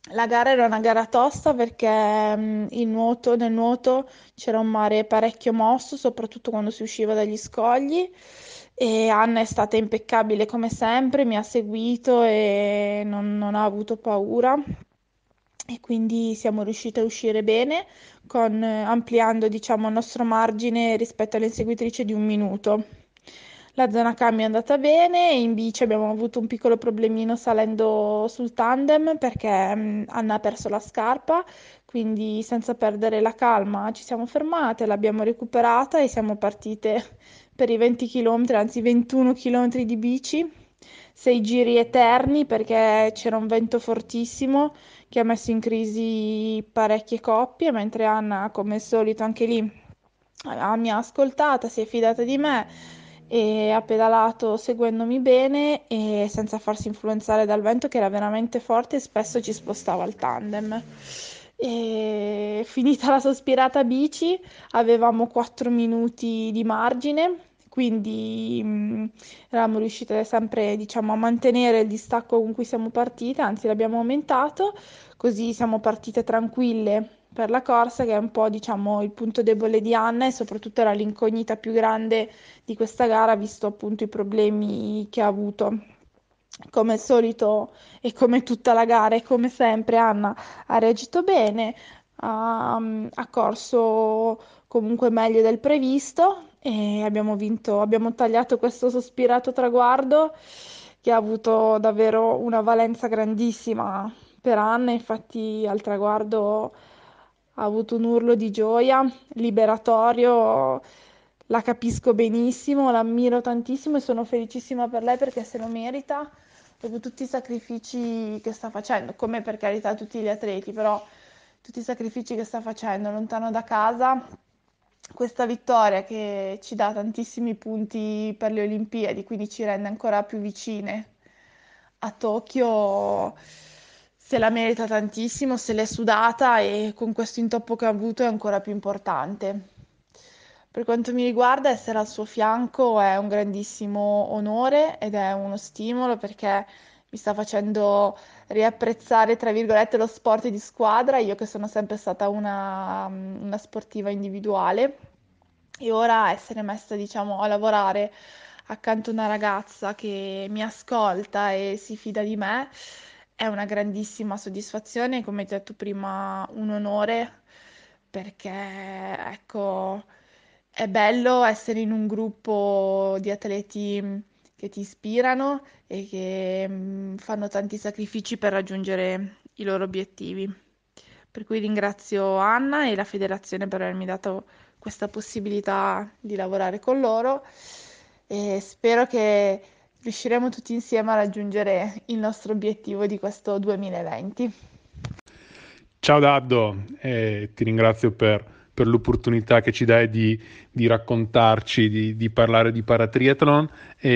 La gara era una gara tosta perché mh, il nuoto, nel nuoto c'era un mare parecchio mosso, soprattutto quando si usciva dagli scogli. E Anna è stata impeccabile come sempre, mi ha seguito e non, non ha avuto paura. E quindi siamo riuscite a uscire bene, con, eh, ampliando, diciamo, il nostro margine rispetto alle inseguitrici di un minuto. La zona cambio è andata bene, e in bici abbiamo avuto un piccolo problemino salendo sul tandem perché mh, Anna ha perso la scarpa, quindi senza perdere la calma ci siamo fermate, l'abbiamo recuperata e siamo partite per i venti chilometri, anzi ventuno chilometri di bici, sei giri eterni perché c'era un vento fortissimo che ha messo in crisi parecchie coppie, mentre Anna, come al solito, anche lì ah, mi ha ascoltata, si è fidata di me e ha pedalato seguendomi bene e senza farsi influenzare dal vento che era veramente forte e spesso ci spostava il tandem. E finita la sospirata bici, avevamo quattro minuti di margine, quindi mh, eravamo riuscite sempre, diciamo, a mantenere il distacco con cui siamo partite, anzi l'abbiamo aumentato, così siamo partite tranquille per la corsa, che è un po', diciamo, il punto debole di Anna e soprattutto era l'incognita più grande di questa gara, visto appunto i problemi che ha avuto. Come al solito e come tutta la gara e come sempre Anna ha reagito bene, ha, ha corso comunque meglio del previsto e abbiamo vinto, abbiamo tagliato questo sospirato traguardo che ha avuto davvero una valenza grandissima per Anna, infatti al traguardo ha avuto un urlo di gioia, liberatorio, la capisco benissimo, l'ammiro tantissimo e sono felicissima per lei perché se lo merita dopo tutti i sacrifici che sta facendo, come per carità tutti gli atleti, però tutti i sacrifici che sta facendo lontano da casa, questa vittoria che ci dà tantissimi punti per le Olimpiadi, quindi ci rende ancora più vicine a Tokyo, se la merita tantissimo, se l'è sudata e con questo intoppo che ha avuto è ancora più importante. Per quanto mi riguarda, essere al suo fianco è un grandissimo onore ed è uno stimolo perché mi sta facendo riapprezzare, tra virgolette, lo sport di squadra, io che sono sempre stata una, una sportiva individuale. E ora essere messa, diciamo, a lavorare accanto a una ragazza che mi ascolta e si fida di me è una grandissima soddisfazione, e come ti ho detto prima, un onore perché, ecco, è bello essere in un gruppo di atleti mh, che ti ispirano e che mh, fanno tanti sacrifici per raggiungere i loro obiettivi. Per cui ringrazio Anna e la federazione per avermi dato questa possibilità di lavorare con loro e spero che riusciremo tutti insieme a raggiungere il nostro obiettivo di questo duemilaventi. Ciao Daddo, eh, ti ringrazio per, per l'opportunità che ci dai di, di raccontarci, di, di parlare di paratriathlon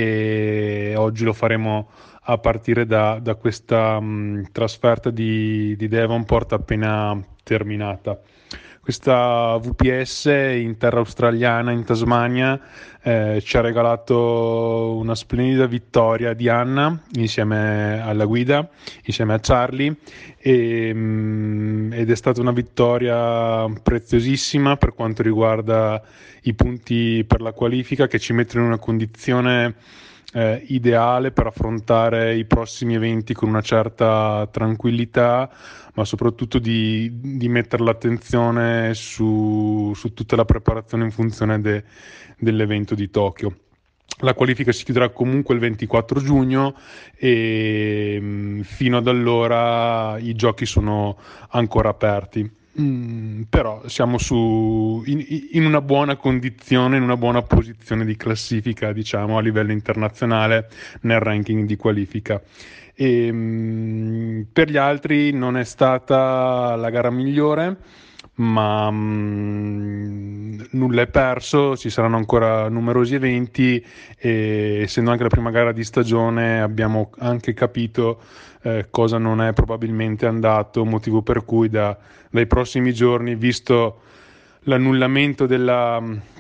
e oggi lo faremo a partire da, da questa mh, trasferta di, di Devonport appena terminata. Questa V P S in terra australiana, in Tasmania, eh, ci ha regalato una splendida vittoria di Anna insieme alla guida, insieme a Charlie, e, mm, ed è stata una vittoria preziosissima per quanto riguarda i punti per la qualifica che ci mettono in una condizione eh, ideale per affrontare i prossimi eventi con una certa tranquillità, ma soprattutto di, di mettere l'attenzione su, su tutta la preparazione in funzione de- dell'evento di Tokyo. La qualifica si chiuderà comunque il ventiquattro giugno e mh, fino ad allora i giochi sono ancora aperti. Mm, però siamo su, in, in una buona condizione, in una buona posizione di classifica, diciamo, a livello internazionale nel ranking di qualifica. E, mh, per gli altri non è stata la gara migliore, ma mh, nulla è perso, ci saranno ancora numerosi eventi e essendo anche la prima gara di stagione abbiamo anche capito eh, cosa non è probabilmente andato, motivo per cui da, dai prossimi giorni, visto l'annullamento della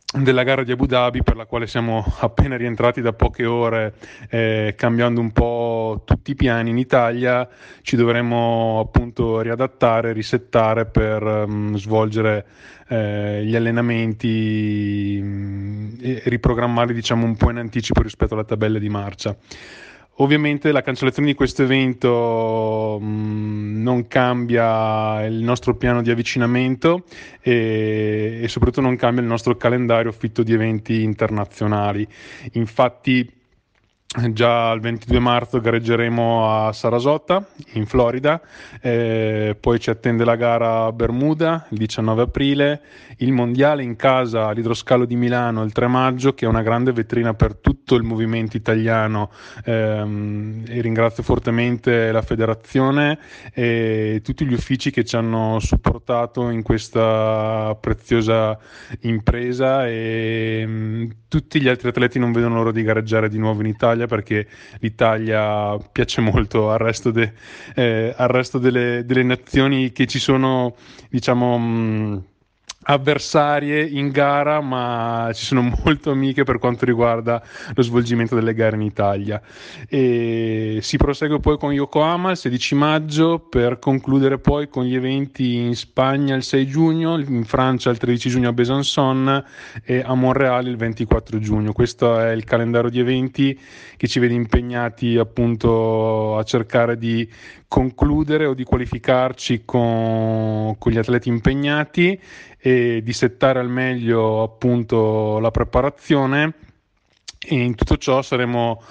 della gara di Abu Dhabi, per la quale siamo appena rientrati da poche ore, eh, cambiando un po' tutti i piani in Italia. Ci dovremo appunto riadattare, risettare per um, svolgere eh, gli allenamenti mh, e riprogrammarli, diciamo, un po' in anticipo rispetto alla tabella di marcia. Ovviamente la cancellazione di questo evento mh, non cambia il nostro piano di avvicinamento e, e soprattutto non cambia il nostro calendario fitto di eventi internazionali. Infatti già il ventidue marzo gareggeremo a Sarasota in Florida, eh, poi ci attende la gara a Bermuda il diciannove aprile, il mondiale in casa all'Idroscalo di Milano il tre maggio, che è una grande vetrina per tutto il movimento italiano, ehm, e ringrazio fortemente la federazione e tutti gli uffici che ci hanno supportato in questa preziosa impresa, e mh, tutti gli altri atleti non vedono l'ora di gareggiare di nuovo in Italia, perché l'Italia piace molto al resto, de, eh, al resto delle, delle nazioni che ci sono, diciamo, mh, avversarie in gara, ma ci sono molto amiche per quanto riguarda lo svolgimento delle gare in Italia. E si prosegue poi con Yokohama il sedici maggio, per concludere poi con gli eventi in Spagna il sei giugno, in Francia il tredici giugno a Besançon e a Monreale il ventiquattro giugno. Questo è il calendario di eventi che ci vede impegnati appunto a cercare di concludere o di qualificarci con, con gli atleti impegnati e di settare al meglio appunto la preparazione, e in tutto ciò saremo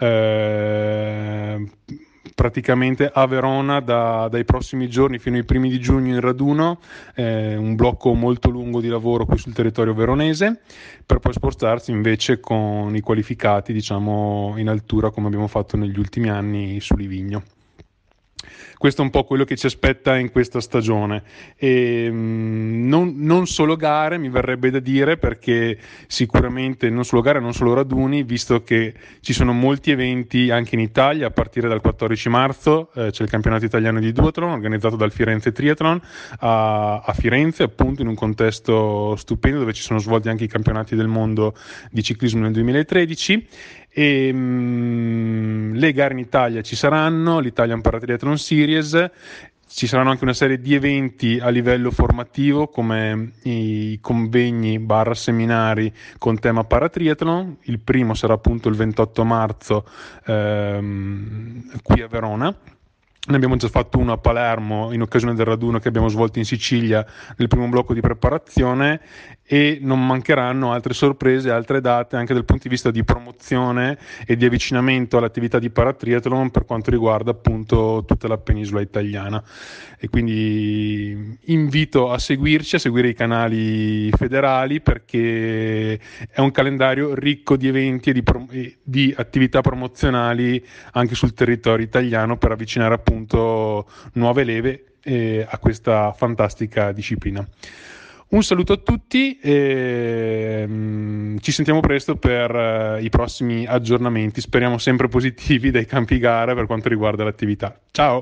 eh, praticamente a Verona da, dai prossimi giorni fino ai primi di giugno in raduno, eh, un blocco molto lungo di lavoro qui sul territorio veronese, per poi spostarsi invece con i qualificati, diciamo, in altura, come abbiamo fatto negli ultimi anni su Livigno. Questo è un po' quello che ci aspetta in questa stagione, e mh, non, non solo gare, mi verrebbe da dire, perché sicuramente non solo gare, non solo raduni, visto che ci sono molti eventi anche in Italia. A partire dal quattordici marzo eh, c'è il campionato italiano di duathlon organizzato dal Firenze Triathlon a, a Firenze, appunto in un contesto stupendo, dove ci sono svolti anche i campionati del mondo di ciclismo nel duemilatredici. E mh, le gare in Italia ci saranno, l'Italian Paratriathlon Series, ci saranno anche una serie di eventi a livello formativo come i convegni barra seminari con tema paratriathlon. Il primo sarà appunto il ventotto marzo ehm, qui a Verona. Ne abbiamo già fatto uno a Palermo in occasione del raduno che abbiamo svolto in Sicilia nel primo blocco di preparazione, e non mancheranno altre sorprese, altre date anche dal punto di vista di promozione e di avvicinamento all'attività di paratriathlon per quanto riguarda appunto tutta la penisola italiana. E quindi invito a seguirci, a seguire i canali federali, perché è un calendario ricco di eventi e di, prom- e di attività promozionali anche sul territorio italiano, per avvicinare appunto nuove leve eh, a questa fantastica disciplina. Un saluto a tutti e um, ci sentiamo presto per uh, i prossimi aggiornamenti, speriamo sempre positivi, dai campi gara per quanto riguarda l'attività. Ciao!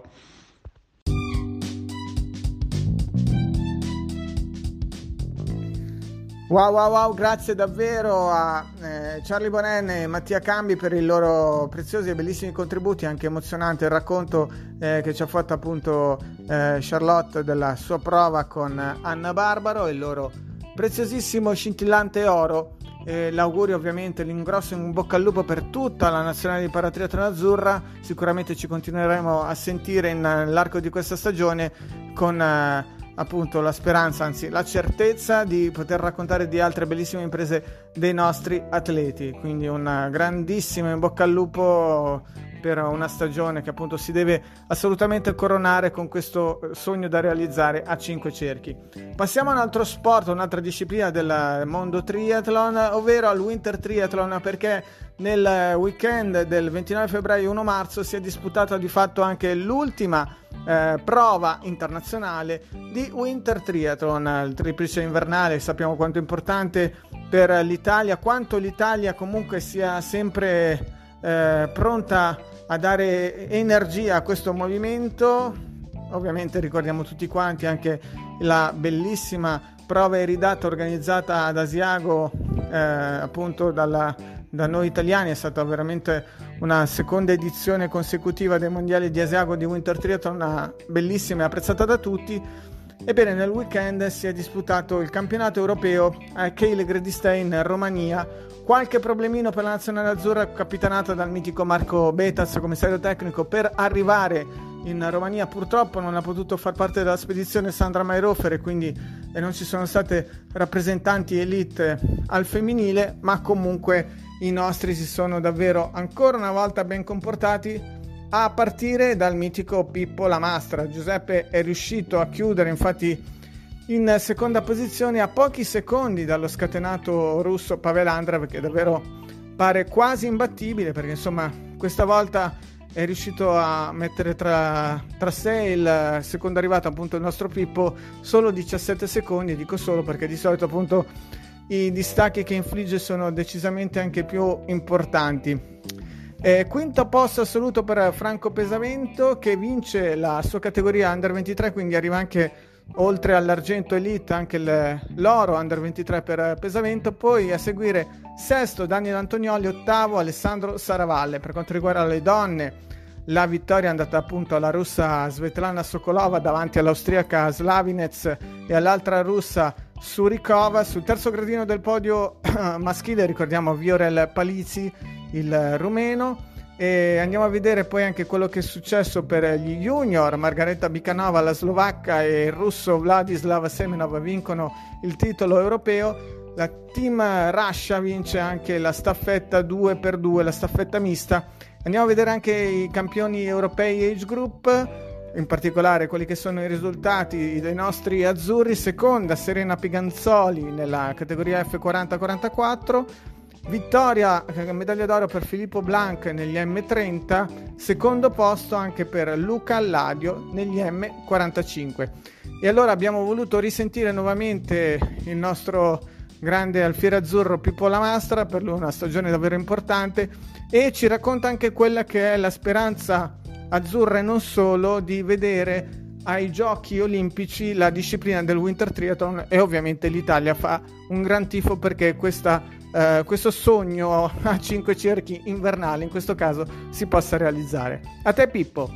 Wow, wow, wow, grazie davvero a eh, Charlie Bonen e Mattia Cambi per i loro preziosi e bellissimi contributi, anche emozionante il racconto eh, che ci ha fatto appunto eh, Charlotte della sua prova con Anna Barbaro, il loro preziosissimo scintillante oro. Eh, l'augurio ovviamente, l'ingrosso in bocca al lupo per tutta la nazionale di paratriathlon azzurra. Sicuramente ci continueremo a sentire in, nell'arco di questa stagione con... Eh, appunto la speranza, anzi la certezza di poter raccontare di altre bellissime imprese dei nostri atleti. Quindi un grandissimo in bocca al lupo per una stagione che appunto si deve assolutamente coronare con questo sogno da realizzare a cinque cerchi. Passiamo a un altro sport, un'altra disciplina del mondo triathlon, ovvero al Winter Triathlon, perché nel weekend del ventinove febbraio e primo marzo si è disputata di fatto anche l'ultima eh, prova internazionale di Winter Triathlon, il triplice invernale. Sappiamo quanto è importante per l'Italia, quanto l'Italia comunque sia sempre eh, pronta a dare energia a questo movimento. Ovviamente ricordiamo tutti quanti anche la bellissima prova iridata organizzata ad Asiago eh, appunto dalla, da noi italiani. È stata veramente una seconda edizione consecutiva dei mondiali di Asiago di Winter Triathlon, bellissima e apprezzata da tutti. Ebbene, nel weekend si è disputato il campionato europeo a Keil-Gredistei in Romania. Qualche problemino per la nazionale azzurra, capitanata dal mitico Marco Betas, commissario tecnico, per arrivare in Romania. Purtroppo non ha potuto far parte della spedizione Sandra Mayrofer e quindi eh, non ci sono state rappresentanti elite al femminile, ma comunque i nostri si sono davvero ancora una volta ben comportati, a partire dal mitico Pippo Lamastra. Giuseppe è riuscito a chiudere infatti in seconda posizione a pochi secondi dallo scatenato russo Pavel Andreev, che davvero pare quasi imbattibile, perché insomma questa volta è riuscito a mettere tra, tra sé il secondo arrivato, appunto il nostro Pippo, solo diciassette secondi. Dico solo perché di solito appunto i distacchi che infligge sono decisamente anche più importanti. Eh, quinto posto assoluto per Franco Pesavento, che vince la sua categoria Under ventitré, quindi arriva anche oltre all'argento elite anche il, l'oro Under ventitré per Pesavento. Poi a seguire sesto Daniel Antonioli, ottavo Alessandro Saravalle. Per quanto riguarda le donne, la vittoria è andata appunto alla russa Svetlana Sokolova davanti all'austriaca Slavinets e all'altra russa Surikova. Sul terzo gradino del podio maschile ricordiamo Viorel Palizzi, il rumeno. E andiamo a vedere poi anche quello che è successo per gli junior. Margareta Bikanova, la slovacca, e il russo Vladislav Semenov vincono il titolo europeo. La team Russia vince anche la staffetta due per due, la staffetta mista. Andiamo a vedere anche i campioni europei age group, in particolare quelli che sono i risultati dei nostri azzurri. Seconda Serena Piganzoli nella categoria F quaranta quarantaquattro. Vittoria, medaglia d'oro per Filippo Blanc negli emme trenta, secondo posto anche per Luca Alladio negli emme quarantacinque. E allora abbiamo voluto risentire nuovamente il nostro grande alfiere azzurro Pippo Lamastra, per lui una stagione davvero importante, e ci racconta anche quella che è la speranza azzurra e non solo di vedere ai giochi olimpici la disciplina del Winter Triathlon, e ovviamente l'Italia fa un gran tifo perché questa Uh, questo sogno a cinque cerchi invernale in questo caso si possa realizzare. A te Pippo.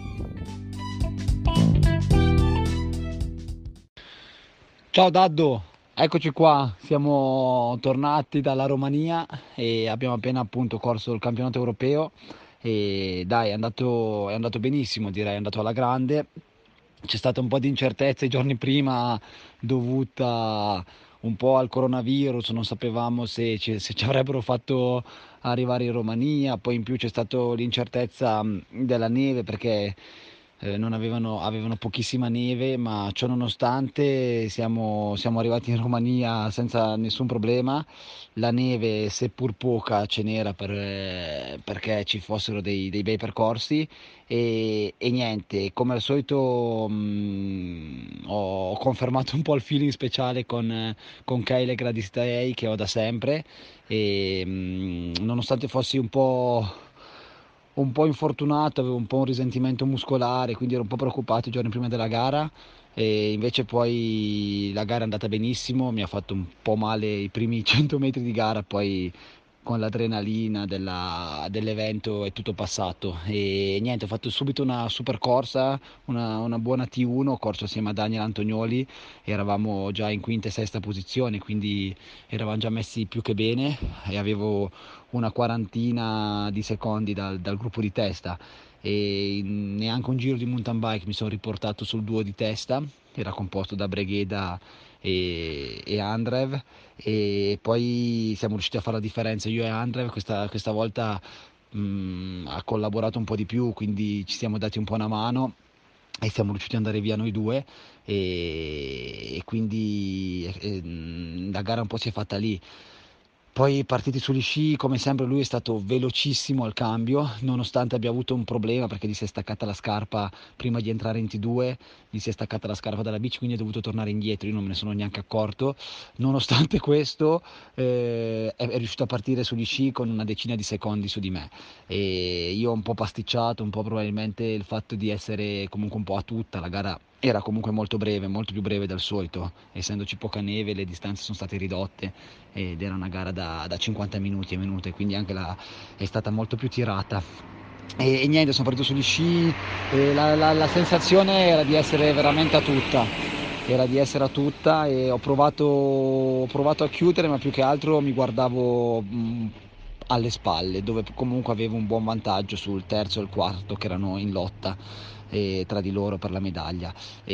Ciao Daddo, eccoci qua, siamo tornati dalla Romania e abbiamo appena appunto corso il campionato europeo e dai, è andato, è andato benissimo, direi, è andato alla grande. C'è stata un po' di incertezza i giorni prima dovuta un po' al coronavirus, non sapevamo se ci, se ci avrebbero fatto arrivare in Romania, poi in più c'è stata l'incertezza della neve perché eh, non avevano, avevano pochissima neve, ma ciò nonostante siamo, siamo arrivati in Romania senza nessun problema. La neve, seppur poca, ce n'era per, eh, perché ci fossero dei, dei bei percorsi e, e niente, come al solito mh, ho confermato un po' il feeling speciale con, con Keil-Gredistei che ho da sempre e mh, nonostante fossi un po' un po' infortunato, avevo un po' un risentimento muscolare, quindi ero un po' preoccupato i giorni prima della gara, e invece poi la gara è andata benissimo, mi ha fatto un po' male i primi cento metri di gara, poi con l'adrenalina della, dell'evento è tutto passato e niente, ho fatto subito una super corsa, una, una buona T uno, ho corso assieme a Daniel Antonioli, eravamo già in quinta e sesta posizione, quindi eravamo già messi più che bene e avevo una quarantina di secondi dal, dal gruppo di testa e in neanche un giro di mountain bike mi sono riportato sul duo di testa, era composto da Bregheda e, e Andreev, e poi siamo riusciti a fare la differenza io e Andreev. Questa, questa volta mh, ha collaborato un po' di più, quindi ci siamo dati un po' una mano e siamo riusciti ad andare via noi due e, e quindi e, la gara un po' si è fatta lì. Poi partiti sugli sci, come sempre lui è stato velocissimo al cambio, nonostante abbia avuto un problema perché gli si è staccata la scarpa prima di entrare in T due, gli si è staccata la scarpa dalla bici, quindi è dovuto tornare indietro, io non me ne sono neanche accorto. Nonostante questo eh, è, è riuscito a partire sugli sci con una decina di secondi su di me e io ho un po' pasticciato, un po' probabilmente il fatto di essere comunque un po' a tutta, la gara era comunque molto breve, molto più breve del solito, essendoci poca neve le distanze sono state ridotte ed era una gara da, da cinquanta minuti e minute, quindi anche la, è stata molto più tirata. E, e niente, sono partito sugli sci e la, la, la sensazione era di essere veramente a tutta, era di essere a tutta e ho provato, ho provato a chiudere, ma più che altro mi guardavo mh, alle spalle, dove comunque avevo un buon vantaggio sul terzo e il quarto che erano in lotta eh, tra di loro per la medaglia.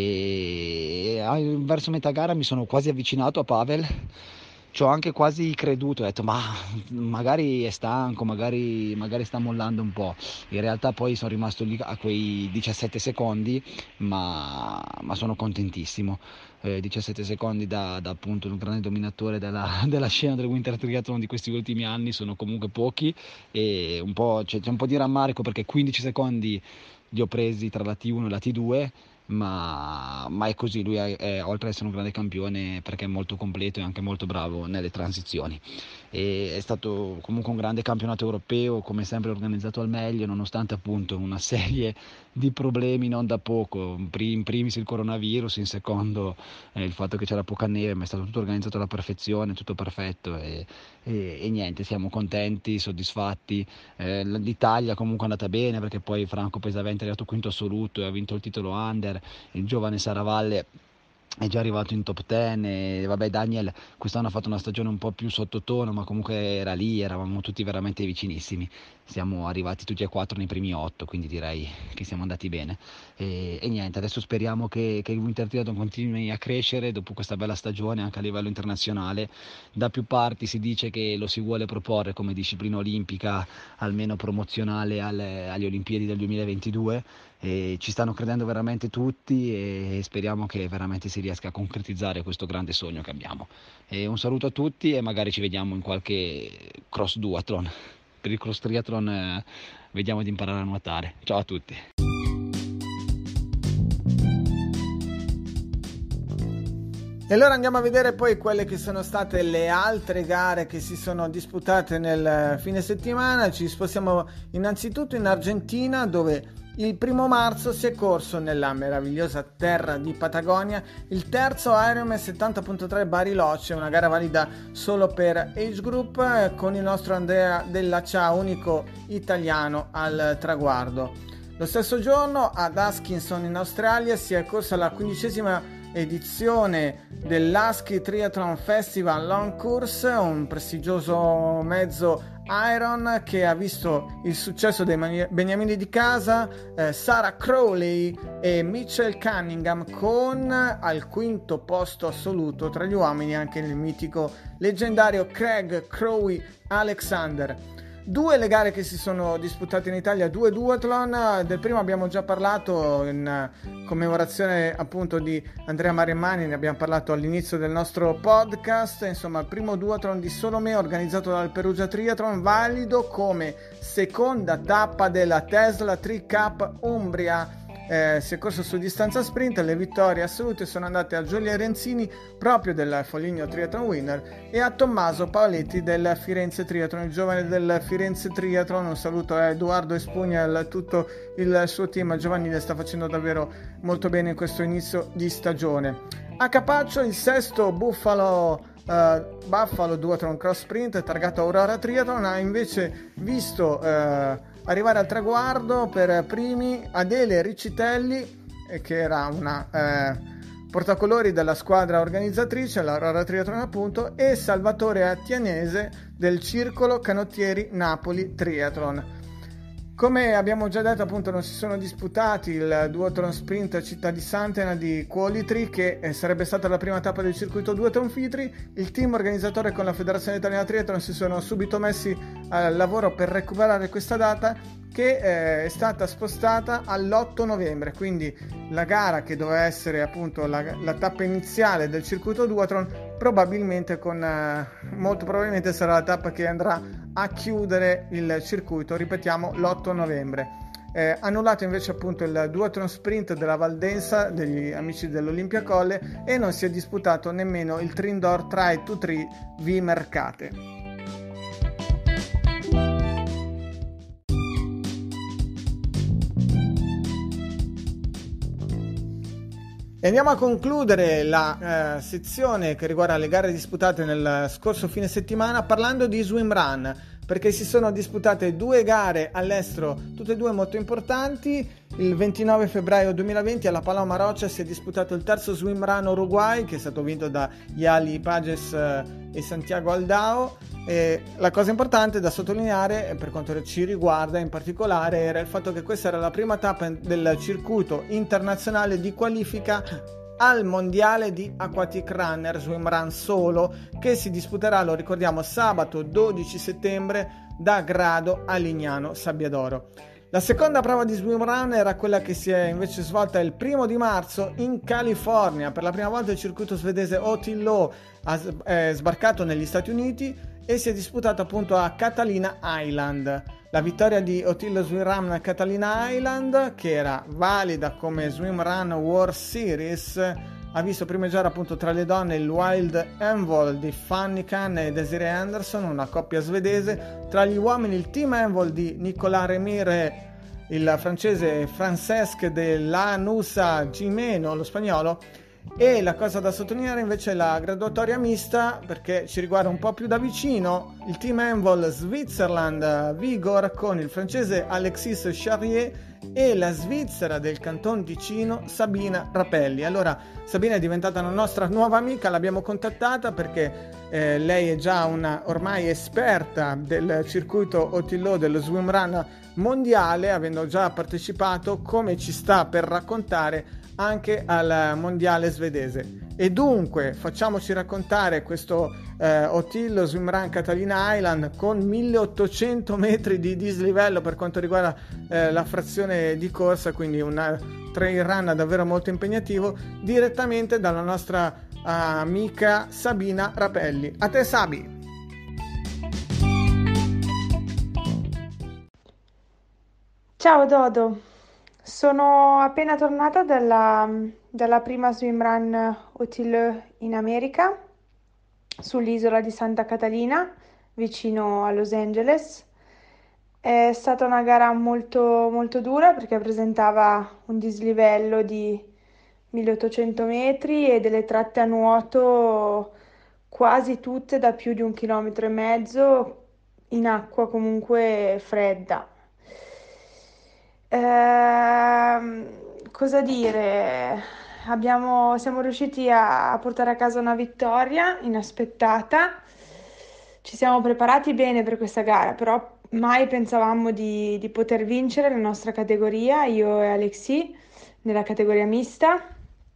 E eh, verso metà gara mi sono quasi avvicinato a Pavel, ci ho anche quasi creduto, ho detto ma magari è stanco, magari, magari sta mollando un po'. In realtà poi sono rimasto lì a quei diciassette secondi, ma, ma sono contentissimo. Eh, diciassette secondi da, da appunto un grande dominatore della, della scena del Winter Triathlon di questi ultimi anni sono comunque pochi e un po', c'è, c'è un po' di rammarico perché quindici secondi li ho presi tra la T uno e la T due, ma, ma è così, lui è, è, oltre ad essere un grande campione perché è molto completo e anche molto bravo nelle transizioni. E è stato comunque un grande campionato europeo, come sempre organizzato al meglio, nonostante appunto una serie di problemi non da poco, in primis il coronavirus, in secondo eh, il fatto che c'era poca neve, ma è stato tutto organizzato alla perfezione, tutto perfetto e, e, e niente, siamo contenti, soddisfatti. Eh, l'Italia comunque è andata bene perché poi Franco Pesavente è arrivato quinto assoluto e ha vinto il titolo under, il giovane Saravalle è già arrivato in top dieci e vabbè, Daniel quest'anno ha fatto una stagione un po' più sottotono, ma comunque era lì, eravamo tutti veramente vicinissimi, siamo arrivati tutti e quattro nei primi otto, quindi direi che siamo andati bene e, e niente, adesso speriamo che, che il Winter Triathlon continui a crescere dopo questa bella stagione anche a livello internazionale. Da più parti si dice che lo si vuole proporre come disciplina olimpica almeno promozionale alle, alle Olimpiadi del duemilaventidue e ci stanno credendo veramente tutti e speriamo che veramente si riesca a concretizzare questo grande sogno che abbiamo. E un saluto a tutti e magari ci vediamo in qualche cross duathlon. Per il cross triathlon eh, vediamo di imparare a nuotare. Ciao a tutti. E allora andiamo a vedere poi quelle che sono state le altre gare che si sono disputate nel fine settimana. Ci spostiamo innanzitutto in Argentina, dove il primo marzo si è corso nella meravigliosa terra di Patagonia il terzo Ironman settanta punto tre Bariloche, una gara valida solo per age group, con il nostro Andrea Della Cia, unico italiano al traguardo. Lo stesso giorno ad Atkinson in Australia si è corsa la quindicesima edizione dell'Husky Triathlon Festival Long Course, un prestigioso mezzo Iron che ha visto il successo dei beniamini di casa, eh, Sarah Crowley e Mitchell Cunningham, con al quinto posto assoluto tra gli uomini anche il mitico leggendario Craig Crowley Alexander. Due le gare che si sono disputate in Italia, due duathlon. Del primo abbiamo già parlato in commemorazione appunto di Andrea Mariemmani, ne abbiamo parlato all'inizio del nostro podcast. Insomma, il primo duathlon di Solomeo organizzato dal Perugia Triathlon, valido come seconda tappa della Tesla Tri Cup Umbria. Eh, si è corso su distanza sprint, le vittorie assolute sono andate a Giulia Renzini, proprio del Foligno Triathlon Winner, e a Tommaso Paoletti del Firenze Triathlon, il giovane del Firenze Triathlon. Un saluto a Edoardo Espugna e a tutto il suo team giovanile, sta facendo davvero molto bene in questo inizio di stagione. A Capaccio il sesto Buffalo Uh, Buffalo Duathlon Cross Sprint targato Aurora Triathlon ha invece visto uh, arrivare al traguardo per primi Adele Riccitelli, eh, che era una eh, portacolori della squadra organizzatrice, l'Aurora Triathlon appunto, e Salvatore Attianese del Circolo Canottieri Napoli Triathlon. Come abbiamo già detto, appunto, non si sono disputati il duathlon sprint Città di Sant'Ena di Qualitri, che sarebbe stata la prima tappa del circuito duathlon Fitri. Il team organizzatore con la Federazione Italiana Triathlon si sono subito messi al lavoro per recuperare questa data, che eh, è stata spostata all'otto novembre, quindi la gara che doveva essere appunto la, la tappa iniziale del circuito duathlon probabilmente con eh, molto probabilmente sarà la tappa che andrà a chiudere il circuito, ripetiamo, l'otto novembre. Eh, annullato invece appunto il duathlon sprint della Valdensa degli amici dell'Olimpia Colle, e non si è disputato nemmeno il Trindor Try to Tri Vimercate. E andiamo a concludere la eh, sezione che riguarda le gare disputate nel scorso fine settimana parlando di swimrun, perché si sono disputate due gare all'estero, tutte e due molto importanti. Il ventinove febbraio duemilaventi alla Paloma Rocha si è disputato il terzo swimrun Uruguay, che è stato vinto da Yali Pages eh, e Santiago Aldao. E la cosa importante da sottolineare, per quanto ci riguarda in particolare, era il fatto che questa era la prima tappa del circuito internazionale di qualifica al mondiale di Aquatic Runner Swimrun solo, che si disputerà, lo ricordiamo, sabato dodici settembre da Grado a Lignano Sabbiadoro. La seconda prova di swimrun era quella che si è invece svolta il primo di marzo in California. Per la prima volta il circuito svedese Otillo è sbarcato negli Stati Uniti e si è disputato appunto a Catalina Island. La vittoria di Otillo Swimrun a Catalina Island, che era valida come Swimrun World Series, ha visto primeggiare appunto tra le donne il Wild Envol di Fanny Khan e Desiree Anderson, una coppia svedese, tra gli uomini il Team Envol di Nicolas Remire, il francese Francesc de Lanusa Gimeno, lo spagnolo. E la cosa da sottolineare invece è la graduatoria mista, perché ci riguarda un po' più da vicino il Team Envol Switzerland Vigor con il francese Alexis Charrier e la svizzera del Canton Ticino Sabina Rapelli. Allora Sabina è diventata una nostra nuova amica, l'abbiamo contattata perché eh, lei è già una ormai esperta del circuito Otillo dello swimrun mondiale, avendo già partecipato, come ci sta per raccontare, anche al mondiale svedese. E dunque facciamoci raccontare questo eh, Otillo Swimrun Catalina Island con milleottocento metri di dislivello per quanto riguarda eh, la frazione di corsa, quindi un trail run davvero molto impegnativo, direttamente dalla nostra uh, amica Sabina Rapelli. A te Sabi! Ciao Dodo, sono appena tornata dalla, dalla prima swimrun Otillo in America, sull'isola di Santa Catalina, vicino a Los Angeles. È stata una gara molto, molto dura perché presentava un dislivello di milleottocento metri e delle tratte a nuoto quasi tutte da più di un chilometro e mezzo in acqua comunque fredda. Ehm, cosa dire? Abbiamo, siamo riusciti a, a portare a casa una vittoria inaspettata. Ci siamo preparati bene per questa gara, però mai pensavamo di, di poter vincere la nostra categoria, io e Alexis, nella categoria mista.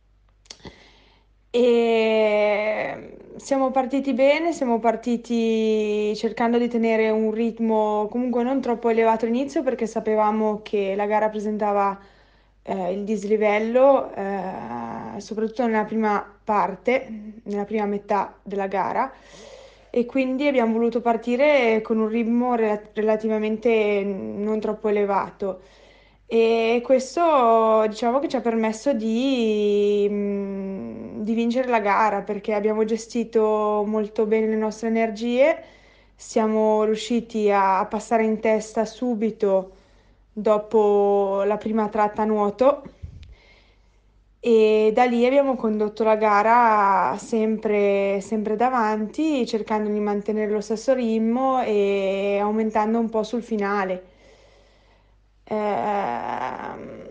E siamo partiti bene, siamo partiti cercando di tenere un ritmo comunque non troppo elevato all'inizio perché sapevamo che la gara presentava eh, il dislivello, eh, soprattutto nella prima parte, nella prima metà della gara, e quindi abbiamo voluto partire con un ritmo rela- relativamente non troppo elevato. E questo diciamo che ci ha permesso di, mh, di vincere la gara perché abbiamo gestito molto bene le nostre energie, siamo riusciti a passare in testa subito dopo la prima tratta a nuoto e da lì abbiamo condotto la gara sempre, sempre davanti, cercando di mantenere lo stesso ritmo e aumentando un po' sul finale. Ehm,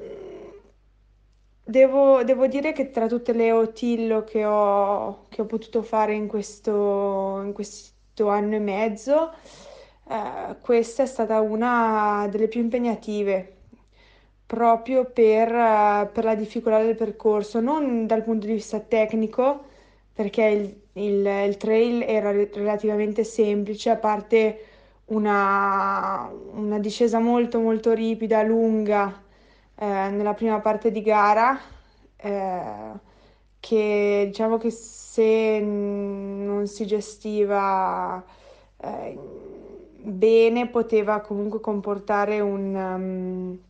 devo, devo dire che tra tutte le Otillo che ho, che ho potuto fare in questo, in questo anno e mezzo, eh, questa è stata una delle più impegnative, proprio per, eh, per la difficoltà del percorso, non dal punto di vista tecnico, perché il, il- il trail era re- relativamente semplice, a parte una, una discesa molto molto ripida, lunga, eh, nella prima parte di gara, eh, che diciamo che se non si gestiva eh, bene poteva comunque comportare un, um,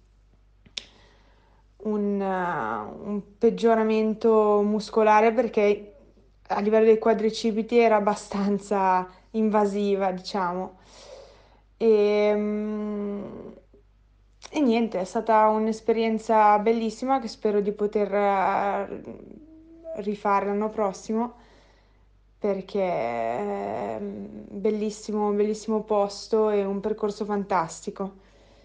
un, uh, un peggioramento muscolare perché a livello dei quadricipiti era abbastanza invasiva, diciamo. E, mm, E niente, è stata un'esperienza bellissima che spero di poter eh, rifare l'anno prossimo perché è bellissimo, bellissimo posto e un percorso fantastico.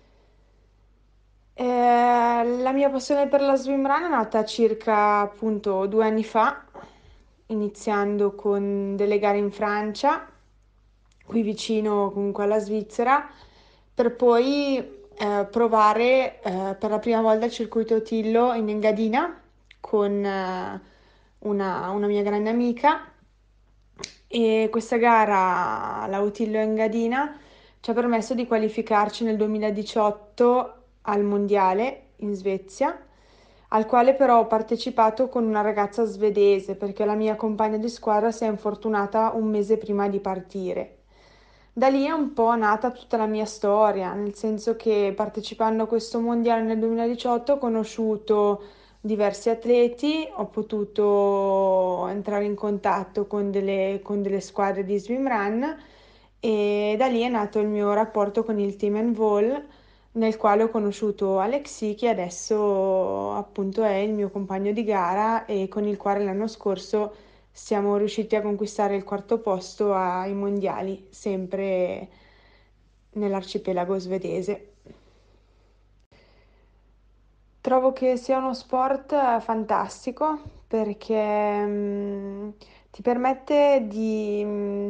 Eh, la mia passione per la swimrun è nata circa appunto due anni fa, iniziando con delle gare in Francia, qui vicino comunque alla Svizzera, per poi eh, provare eh, per la prima volta il circuito Tillo in Engadina con eh, una, una mia grande amica e questa gara, la Utillo Engadina, ci ha permesso di qualificarci nel duemiladiciotto al mondiale in Svezia, al quale però ho partecipato con una ragazza svedese perché la mia compagna di squadra si è infortunata un mese prima di partire. Da lì è un po' nata tutta la mia storia, nel senso che partecipando a questo mondiale nel duemiladiciotto ho conosciuto diversi atleti, ho potuto entrare in contatto con delle, con delle squadre di swimrun e da lì è nato il mio rapporto con il Team Envol, nel quale ho conosciuto Alexi, che adesso appunto è il mio compagno di gara e con il quale l'anno scorso siamo riusciti a conquistare il quarto posto ai mondiali, sempre nell'arcipelago svedese. Trovo che sia uno sport eh, fantastico perché mm, ti permette di, mm,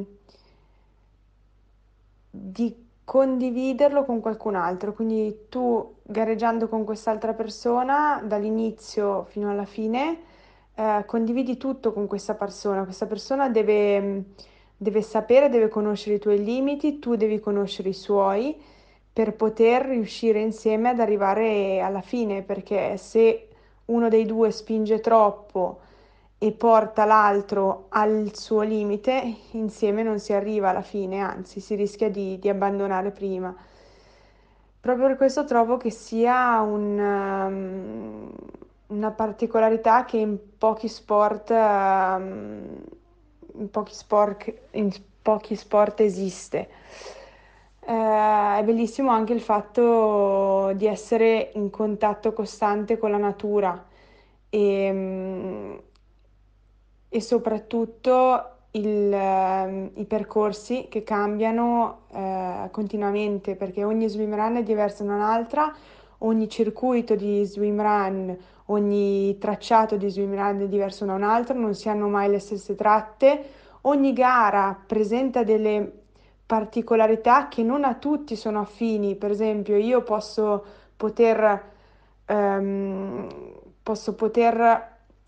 di condividerlo con qualcun altro. Quindi tu gareggiando con quest'altra persona dall'inizio fino alla fine eh, condividi tutto con questa persona. Questa persona deve, mm, deve sapere, deve conoscere i tuoi limiti, tu devi conoscere i suoi per poter riuscire insieme ad arrivare alla fine, perché se uno dei due spinge troppo e porta l'altro al suo limite, insieme non si arriva alla fine, anzi si rischia di, di abbandonare prima. Proprio per questo trovo che sia un, um, una particolarità che in pochi sport, um, in pochi sport, in pochi sport esiste. Eh, è bellissimo anche il fatto di essere in contatto costante con la natura e, mm, e soprattutto il, ehm, i percorsi che cambiano eh, continuamente perché ogni swimrun è diversa da un'altra, ogni circuito di swimrun, ogni tracciato di swimrun è diverso da un altro, non si hanno mai le stesse tratte, ogni gara presenta delle particolarità che non a tutti sono affini, per esempio io posso poter, ehm, posso poter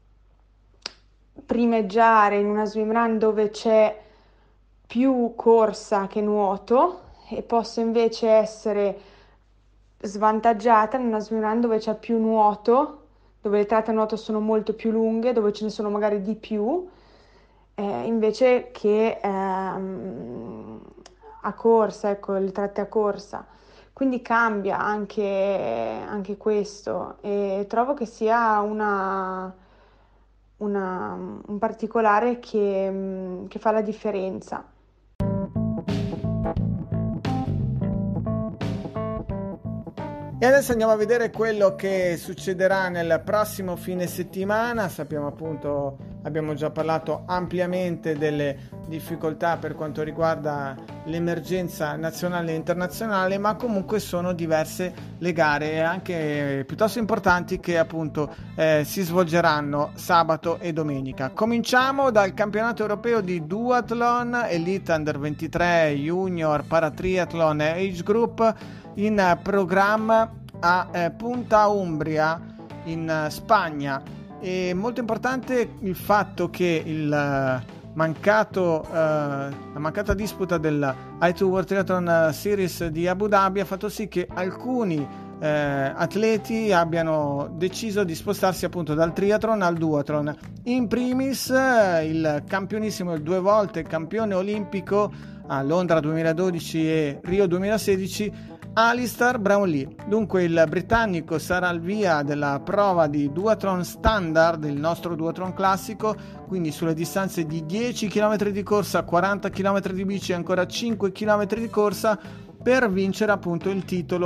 primeggiare in una swimrun dove c'è più corsa che nuoto e posso invece essere svantaggiata in una swimrun dove c'è più nuoto, dove le tratte a nuoto sono molto più lunghe, dove ce ne sono magari di più, eh, invece che ehm, a corsa, ecco, le tratte a corsa. Quindi cambia anche, anche questo e trovo che sia una, una- un particolare che, che fa la differenza. E adesso andiamo a vedere quello che succederà nel prossimo fine settimana. Sappiamo appunto, abbiamo già parlato ampiamente delle difficoltà per quanto riguarda l'emergenza nazionale e internazionale, ma comunque sono diverse le gare anche piuttosto importanti che appunto eh, si svolgeranno sabato e domenica. Cominciamo dal campionato europeo di duathlon Elite Under ventitré Junior Paratriathlon Age Group in programma a eh, Punta Umbria in uh, Spagna. È molto importante il fatto che il uh, mancato, uh, la mancata disputa del I due World Triathlon Series di Abu Dhabi ha fatto sì che alcuni eh, atleti abbiano deciso di spostarsi appunto dal triathlon al duathlon. In primis eh, il campionissimo, il due volte campione olimpico a Londra duemiladodici e Rio duemilasedici, Alistair Brownlee. Dunque il britannico sarà al via della prova di duathlon standard, il nostro duathlon classico, quindi sulle distanze di dieci chilometri di corsa, quaranta chilometri di bici e ancora cinque chilometri di corsa, per vincere appunto il titolo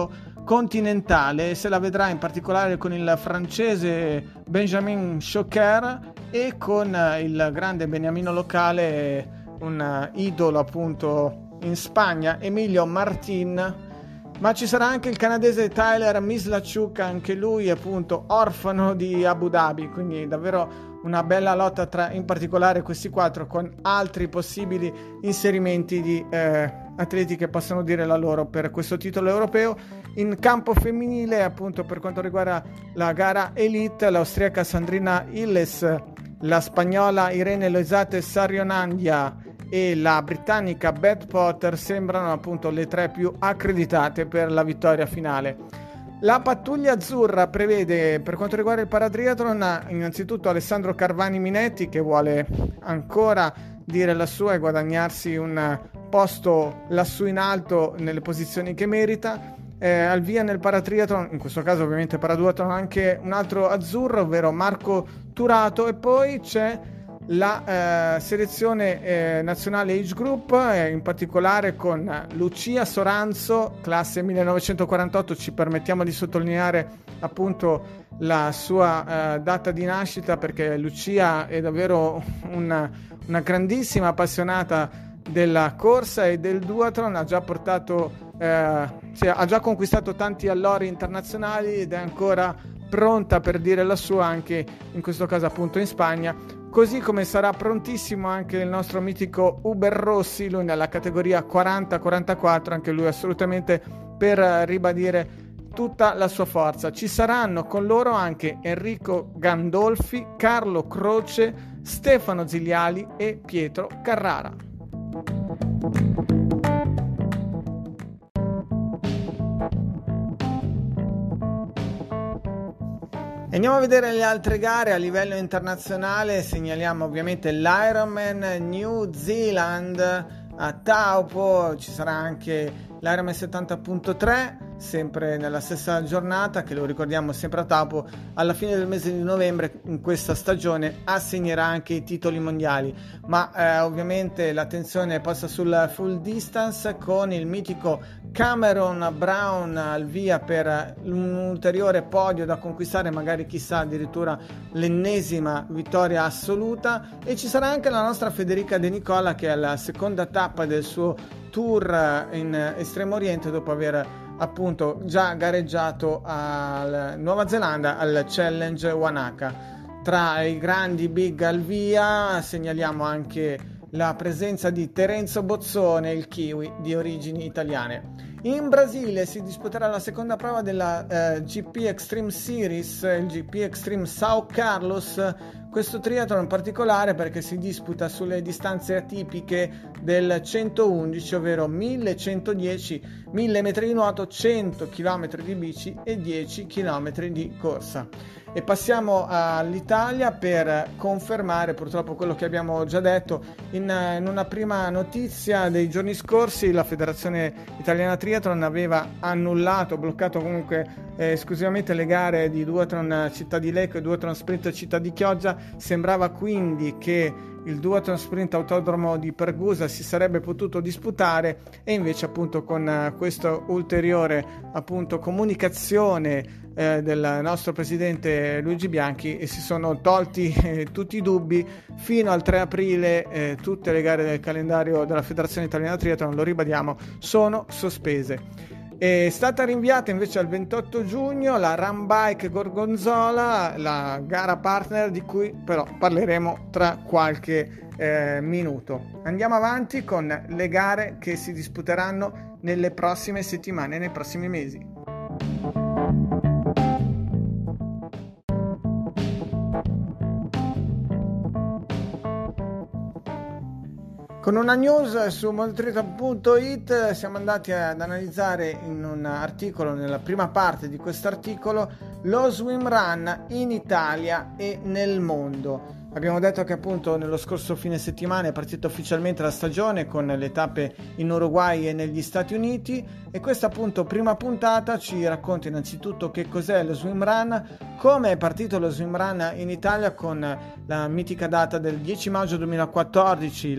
continentale, se la vedrà in particolare con il francese Benjamin Choquer e con il grande beniamino locale, un idolo appunto in Spagna, Emilio Martin. Ma ci sarà anche il canadese Tyler Mislachuk, anche lui appunto orfano di Abu Dhabi, quindi davvero una bella lotta tra in particolare questi quattro, con altri possibili inserimenti di eh, atleti che possono dire la loro per questo titolo europeo. In campo femminile, appunto, per quanto riguarda la gara elite, l'austriaca Sandrina Illes, la spagnola Irene Loizate Sarionandia e la britannica Beth Potter sembrano appunto le tre più accreditate per la vittoria finale. La pattuglia azzurra prevede, per quanto riguarda il paratriathlon, innanzitutto Alessandro Carvani Minetti, che vuole ancora dire la sua e guadagnarsi un posto lassù in alto nelle posizioni che merita. Eh, al via nel paratriathlon, in questo caso ovviamente paraduathlon, anche un altro azzurro, ovvero Marco Turato, e poi c'è la eh, selezione eh, nazionale age group, eh, in particolare con Lucia Soranzo, classe millenovecentoquarantotto. Ci permettiamo di sottolineare appunto la sua eh, data di nascita, perché Lucia è davvero una, una grandissima appassionata della corsa e del duathlon, ha già portato eh, cioè, ha già conquistato tanti allori internazionali ed è ancora pronta per dire la sua anche in questo caso appunto in Spagna. Così come sarà prontissimo anche il nostro mitico Uber Rossi, lui nella categoria quaranta quarantaquattro, anche lui assolutamente per ribadire tutta la sua forza. Ci saranno con loro anche Enrico Gandolfi, Carlo Croce, Stefano Zigliali e Pietro Carrara. Andiamo a vedere le altre gare a livello internazionale. Segnaliamo ovviamente l'Ironman New Zealand a Taupo, ci sarà anche l'Ironman settanta punto tre sempre nella stessa giornata, che lo ricordiamo sempre a Taupo. Alla fine del mese di novembre in questa stagione assegnerà anche i titoli mondiali, ma eh, ovviamente l'attenzione è posta sul full distance con il mitico Cameron Brown al via per un ulteriore podio da conquistare, magari chissà addirittura l'ennesima vittoria assoluta. E ci sarà anche la nostra Federica De Nicola, che è alla seconda tappa del suo tour in Estremo Oriente, dopo aver appunto già gareggiato al Nuova Zelanda al Challenge Wanaka. Tra i grandi big al via segnaliamo anche la presenza di Terenzo Bozzone, il kiwi di origini italiane. In Brasile si disputerà la seconda prova della eh, G P Extreme Series, il G P Extreme São Carlos. Questo triathlon in particolare perché si disputa sulle distanze atipiche del centoundici, ovvero millecentodieci, mille metri di nuoto, cento chilometri di bici e dieci chilometri di corsa. E passiamo all'Italia per confermare purtroppo quello che abbiamo già detto in, in una prima notizia dei giorni scorsi. La Federazione Italiana Triathlon aveva annullato, bloccato comunque eh, esclusivamente le gare di duathlon Città di Lecco e duathlon sprint Città di Chioggia. Sembrava quindi che il duathlon sprint autodromo di Pergusa si sarebbe potuto disputare, e invece appunto con uh, questa ulteriore appunto comunicazione eh, del nostro presidente Luigi Bianchi e si sono tolti eh, tutti i dubbi. Fino al tre aprile eh, tutte le gare del calendario della Federazione Italiana Triathlon, lo ribadiamo, sono sospese. È stata rinviata invece al ventotto giugno la Run Bike Gorgonzola, la gara partner di cui però parleremo tra qualche eh, minuto. Andiamo avanti con le gare che si disputeranno nelle prossime settimane, nei prossimi mesi. Con una news su motortriathlon punto it siamo andati ad analizzare in un articolo, nella prima parte di questo articolo, lo swim run in Italia e nel mondo. Abbiamo detto che appunto nello scorso fine settimana è partita ufficialmente la stagione con le tappe in Uruguay e negli Stati Uniti, e questa appunto prima puntata ci racconta innanzitutto che cos'è lo swim run, come è partito lo swim run in Italia con la mitica data del dieci maggio duemilaquattordici, il